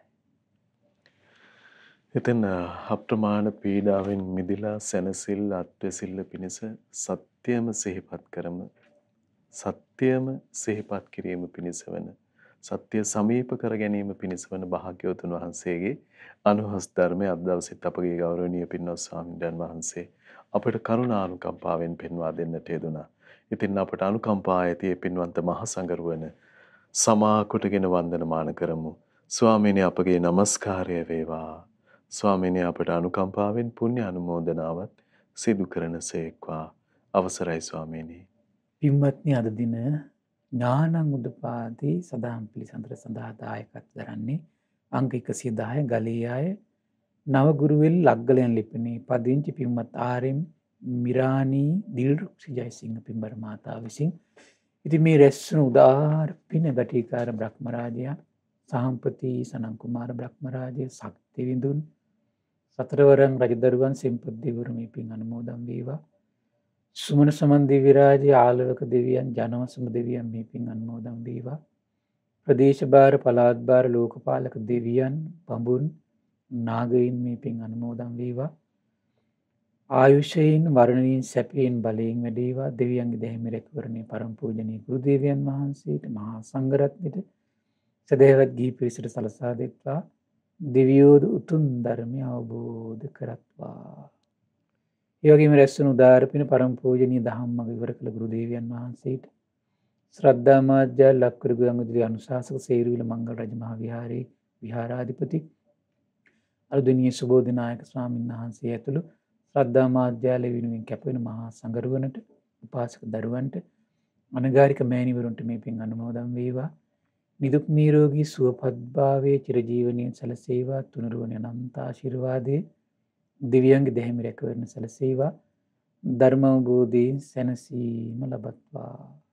ඉතින් අප්‍රමාණ පීඩාවෙන් මිදිලා සැනසෙල්ල අත්වැසිල්ල පිණිස සත්‍යම සිහිපත් කරමු. සත්‍යම සිහිපත් කිරීම පිණිස වන සත්‍ය සමීප කර ගැනීම පිණිස වන භාග්‍යවතුන් වහන්සේගේ අනුහස් ධර්මය අද දවසෙත් අපගේ ගෞරවනීය පින්වත් ස්වාමීන් වහන්සේ අපට කරුණානුකම්පාවෙන් පෙන්වා දෙන්නට යෙදුණා. ඉතින් අපට අනුකම්පා ඇති පින්වන්ත මහ සංඝරුවන සමා කොටගෙන වන්දනමාන කරමු. ස්වාමීනි අපගේ নমස්කාරය වේවා. ස්වාමීනි අපට අනුකම්පාවෙන් පුණ්‍ය අනුමෝදනාවත් සිදු කරනසේක්වා. අවසරයි ස්වාමීනි. පින්වත්නි අද දින ඥානං උදපාදී සදාම් පිළිසඳර සඳහා දායකත්ව දරන්නේ අංක එකසිය දහය ගලේයාය නවගුරුවෙල් ලග්ගලයන් ලිපිනේ පදිංචි පින්වත් ආර්.එම්. මිරානී දිල්රුක්ෂි ජයසිංහ පින්බර මාතාව විසින්. ඉතින් මේ රැස්වුණු උදාාර පින ගටිකාර බ්‍රහ්මරාජයා සහම්පති සනන් කුමාර බ්‍රහ්මරාජය ශක්ති විඳුන් සතරවරම් රජදරුවන් සෙම්පත් දෙවිවරු මේ පින් අනුමෝදන් වේවා. සුමන සමන් දිව්‍ය රාජ්‍ය ආලවක දෙවියන් ජනවසම දෙවියන් මේ පින් අනුමෝදන් වේවා. ප්‍රදේශ භාර පළාත් භාර ලෝකපාලක දෙවියන් බඹුන් නාගයින් මේ පින් අනුමෝදන් වේවා. ආයුෂයෙන් වර්ණයෙන් සැපයෙන් බලයෙන් වැඩේවා. දෙවියන්ගේ දැහැමි රැකවරණේ පරම පූජනීය ගුරු දේවයන් වහන්සේට මහා සංඝරත්නයට සදේවත් ගිහි පිරිසට සලසා දෙත්වා. දෙවියෝද උතුම් ධර්මය අවබෝධ කරත්වා. ඒ වගේම රැස්වුණු උදාාර පින පරම පූජනීය දහම්මඟ ඉවර කළ ගුරු දේවයන් වහන්සේට ශ්‍රද්ධා මාධ්‍ය ලක්කර ගුවන්විදුලි අනුශාසක සේරුවිල මංගල රජ මහා විහාරයේ විහාරාධිපති අරුදනීය සුබෝධි නායක ස්වාමීන් වහන්සේ ඇතුළු ශ්‍රද්ධා මාධ්‍යාලය වෙනුවෙන් කැපවෙන මහා සංඝරුවනට උපාසක දරුවන්ට අනගාരിക මෑණිවරුන්ට මේ පින් අනුමෝදන් වේවා. නිදුක් නිරෝගී සුවපත්භාවයේ චිරජීවනයේ සැලසේවා. තුනුරුවන අනන්ත ආශිර්වාදයේ දිව්‍යංග දෙහිමි රැකවරණ සැලසේවා. ධර්ම අවබෝධයෙන් සැනසීම ලබත්වා.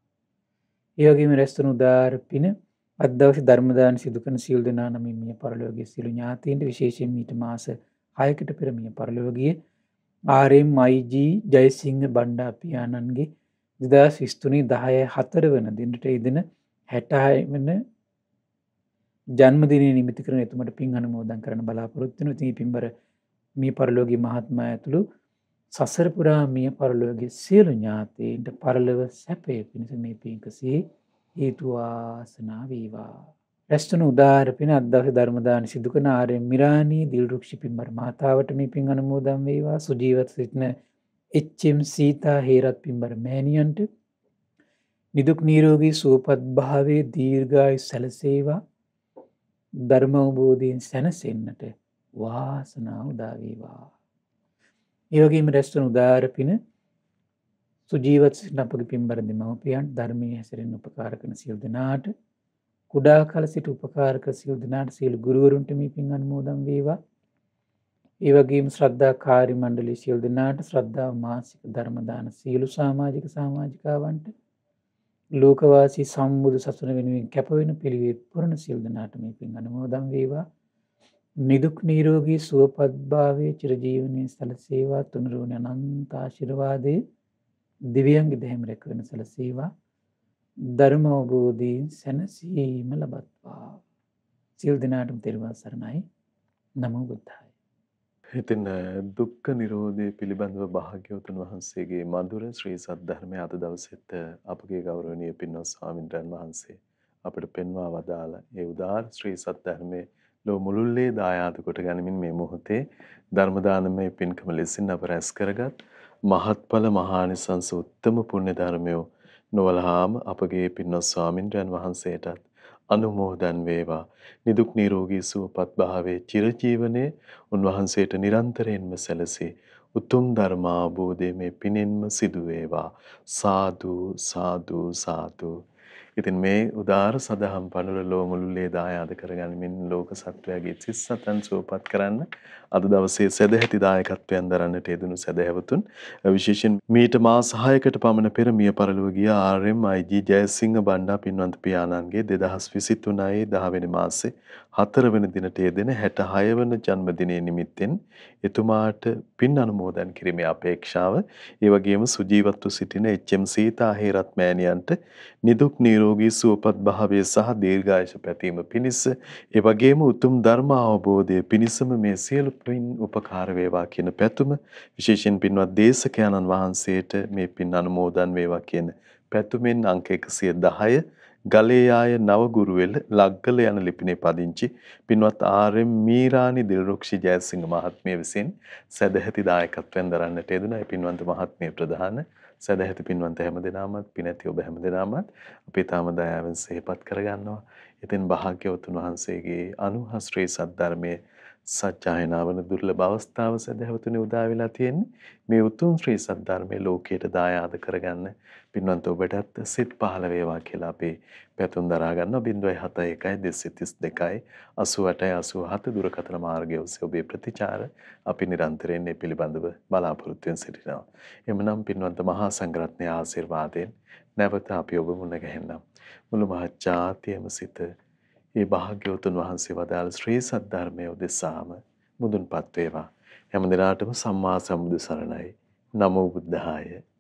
ඒ වගේම රැස්වුණු උදාාර පින අද දවසේ ධර්ම දාන සිදු කරන සියලු දෙනා නමින් මිය පරලෝකයේ සියලු ඥාතීන්ට විශේෂයෙන් මීට මාස හයකට පෙර මිය පරලෝකයේ ආර්.එම්. අයි.ජී. ජයසිංහ බණ්ඩා පියාණන්ගේ දෙදහස් විසිතුන දහය හතර වන දිනට ඒ දින හැටහය වන ජන්මදිනය නිමිති කරන එතුමට පින් අනුමෝදන් කරන බලාපොරොත්තු වෙනවා. ඉතින් පින්බර මිය පරලෝකීය මහත්මයා ඇතුළු සසර පුරා මිය පරලෝකීය සියලු ඥාතීන්ට පරලොව සැපය පිණිස මේ පින්කසේ හේතු වාසනා වේවා. රැස්වුණු උදාාර පින අද දවසේ ධර්ම දාන සිදු කරන ආර්.එම්. මිරානී දිල්රුක්ෂි පින්බර මාතාවට මේ පින් අනුමෝදන් වේවා. සුජීවත සිටින එච්.එම්. සීතා හේරත් පින්බර මෑණියන්ට නිදුක් නිරෝගී සුවපත් භාවයේ දීර්ඝායු සැලසේවා. ධර්ම අවබෝධයෙන් සැනසෙන්නට වාසනාව උදා වේවා. ඒ වගේම රැස්වුණු උදාාර පින සුජීවත් සිටින අපගේ පින්බර දෙමව්පියන් ධර්මයේ හැසිරෙන්න උපකාර කරන සියලු දෙනාට කුඩා කල සිට උපකාර කර සියලු දෙනාට සියලු ගුරුවරුන්ට මේ පින් අනුමෝදන් වේවා. ඒ වගේම ශ්‍රද්ධා කාර්ය මණ්ඩලයේ සියලු දෙනාට ශ්‍රද්ධා මාසික ධර්ම දාන සියලු සමාජික සමාජිකාවන්ට ලෝකවාසී සම්බුදු සසුන වෙනුවෙන් කැප වෙන පිළිවෙත් පුරන සියලු දෙනාට මේ පින් අනුමෝදන් වේවා. නිදුක් නිරෝගී සුවපත් භාවයේ චිරජීවනයේ සැලසේවා. තුනුරුවන අනන්ත ආශිර්වාදයේ දිව්‍යංග දෙහිම රැකවරණ සැලසේවා. ධර්ම අවබෝධයෙන් සැනසීම ලබත්වා. සියලු දෙනාටම තෙරුවන් සරණයි. නමෝ බුද්ධාය. ඉතින් දුක්ඛ නිරෝධය පිළිබඳව භාග්‍යවතුන් වහන්සේගේ මధుර ශ්‍රී සද්ධර්මය අද දවසෙත් අපගේ ගෞරවනීය පින්වත් ස්වාමින්වයන් වහන්සේ අපට පෙන්වා වදාළ ඒ උදාාර ශ්‍රී සද්ධර්මයේ ලෝ මුළුල්ලේ දායාද කොට ගනිමින් මේ මොහොතේ ධර්ම දානමය පින්කම ලෙසින් අප රැස් කරගත් මහත්ඵල මහානිසංස උත්තම පුණ්‍ය ධර්මය නොවලහාම අපගේ පින්වත් ස්වාමින්වයන් වහන්සේටත් අනුමෝදන් වේවා. නිදුක් නිරෝගී සුවපත් භාවයේ චිරජීවනයේ උන්වහන්සේට නිරන්තරයෙන්ම සැලසී උතුම් ධර්මාභෝධයේ මේ පිනෙන්ම සිදු වේවා. සාදු සාදු සාදු. ඉතින් මේ උදාර සදහම් පනුල ලෝ මුළුල්ලේ දායාද කරගනිමින් ලෝක සත්වයාගේ සිත් සතන් සුවපත් කරන්න අද දවසේ සදැහැති දායකත්වයන් දරන්නට යෙදුණු සදහැවතුන් විශේෂයෙන් මීට මාස හයකට පමණ පෙර මිය පරලොව ගිය R M I G Jayasinghe Banda පින්වන්ත පියාණන්ගේ දෙදහස් විසිතුනයි දහ වෙනි මාසේ හතර වෙනි දිනට යෙදෙන හැට හය වන ජන්මදිනය නිමිත්තෙන් එතුමාට පින් අනුමෝදන් කිරීමේ අපේක්ෂාව ඒ වගේම සුජීවත්ව සිටින එච් එම් සීතා හේරත් මෑණියන්ට නිදුක් නිරෝගී සුවපත් භාවය සහ දීර්ඝායුෂ පැතීම පිණිස ඒ වගේම උතුම් ධර්ම අවබෝධය පිණිසම මේ සියලු පින් උපකාර වේවා කියන පැතුම විශේෂයෙන් පින්වත් දේශකයන්න් වහන්සේට මේ පින් අනුමෝදන් වේවා කියන පැතුමෙන් අංක එකසිය දහය ගලේයාය නවගුරුවෙල ලග්ගල යන ලිපිනේ පදිංචි පින්වත් ආර් එම් මීරානි දිල්රුක්ෂි ජයසිංහ මහත්මිය විසින් සදැහැති දායකත්වයෙන් දරන්නට යෙදුණා. ඒ පින්වන්ත මහත්මිය ප්‍රධාන සදැහැති පින්වන්ත හැමදෙනාමත් පිනැති ඔබ හැමදෙනාමත් අපි තාම දයාවෙන් සිහිපත් කරගන්නවා. ඉතින් භාග්‍යවතුන් වහන්සේගේ අනුහස්ත්‍රී සද්ධර්මයේ සත්‍යයනාවන දුර්ලභ අවස්ථාව සදහැවතුනි උදා වෙලා තියෙන්නේ. මේ උතුම් ශ්‍රී සද්ධර්මයේ ලෝකයට දායාද කරගන්න පින්වන්ත ඔබටත් සිත් පහළ වේවා කියලා අපි පැතුම් දරා ගන්නවා. ज़ीरो सात एक දෙසිය තිස් දෙකයි අසූ අටයි අසූ හත දුරකථන මාර්ගය ඔස්සේ ඔබේ ප්‍රතිචාර අපි නිරන්තරයෙන් මේ පිළිබඳව බලාපොරොත්තු වෙන සිටිනවා. එමනම් පින්වන්ත මහා සංඝරත්නයේ ආශිර්වාදයෙන් නැවත අපි ඔබ මුණ ගැහෙන්නම්. මුළු මහත් ජාතියම සිත ඒ භාග්‍යවතුන් වහන්සේ වදාළ ශ්‍රී සද්ධර්මයේ උදෙසාම මුදුන්පත් වේවා. හැම දිනාටම සම්මා සම්බුදු සරණයි. නමෝ බුද්ධාය.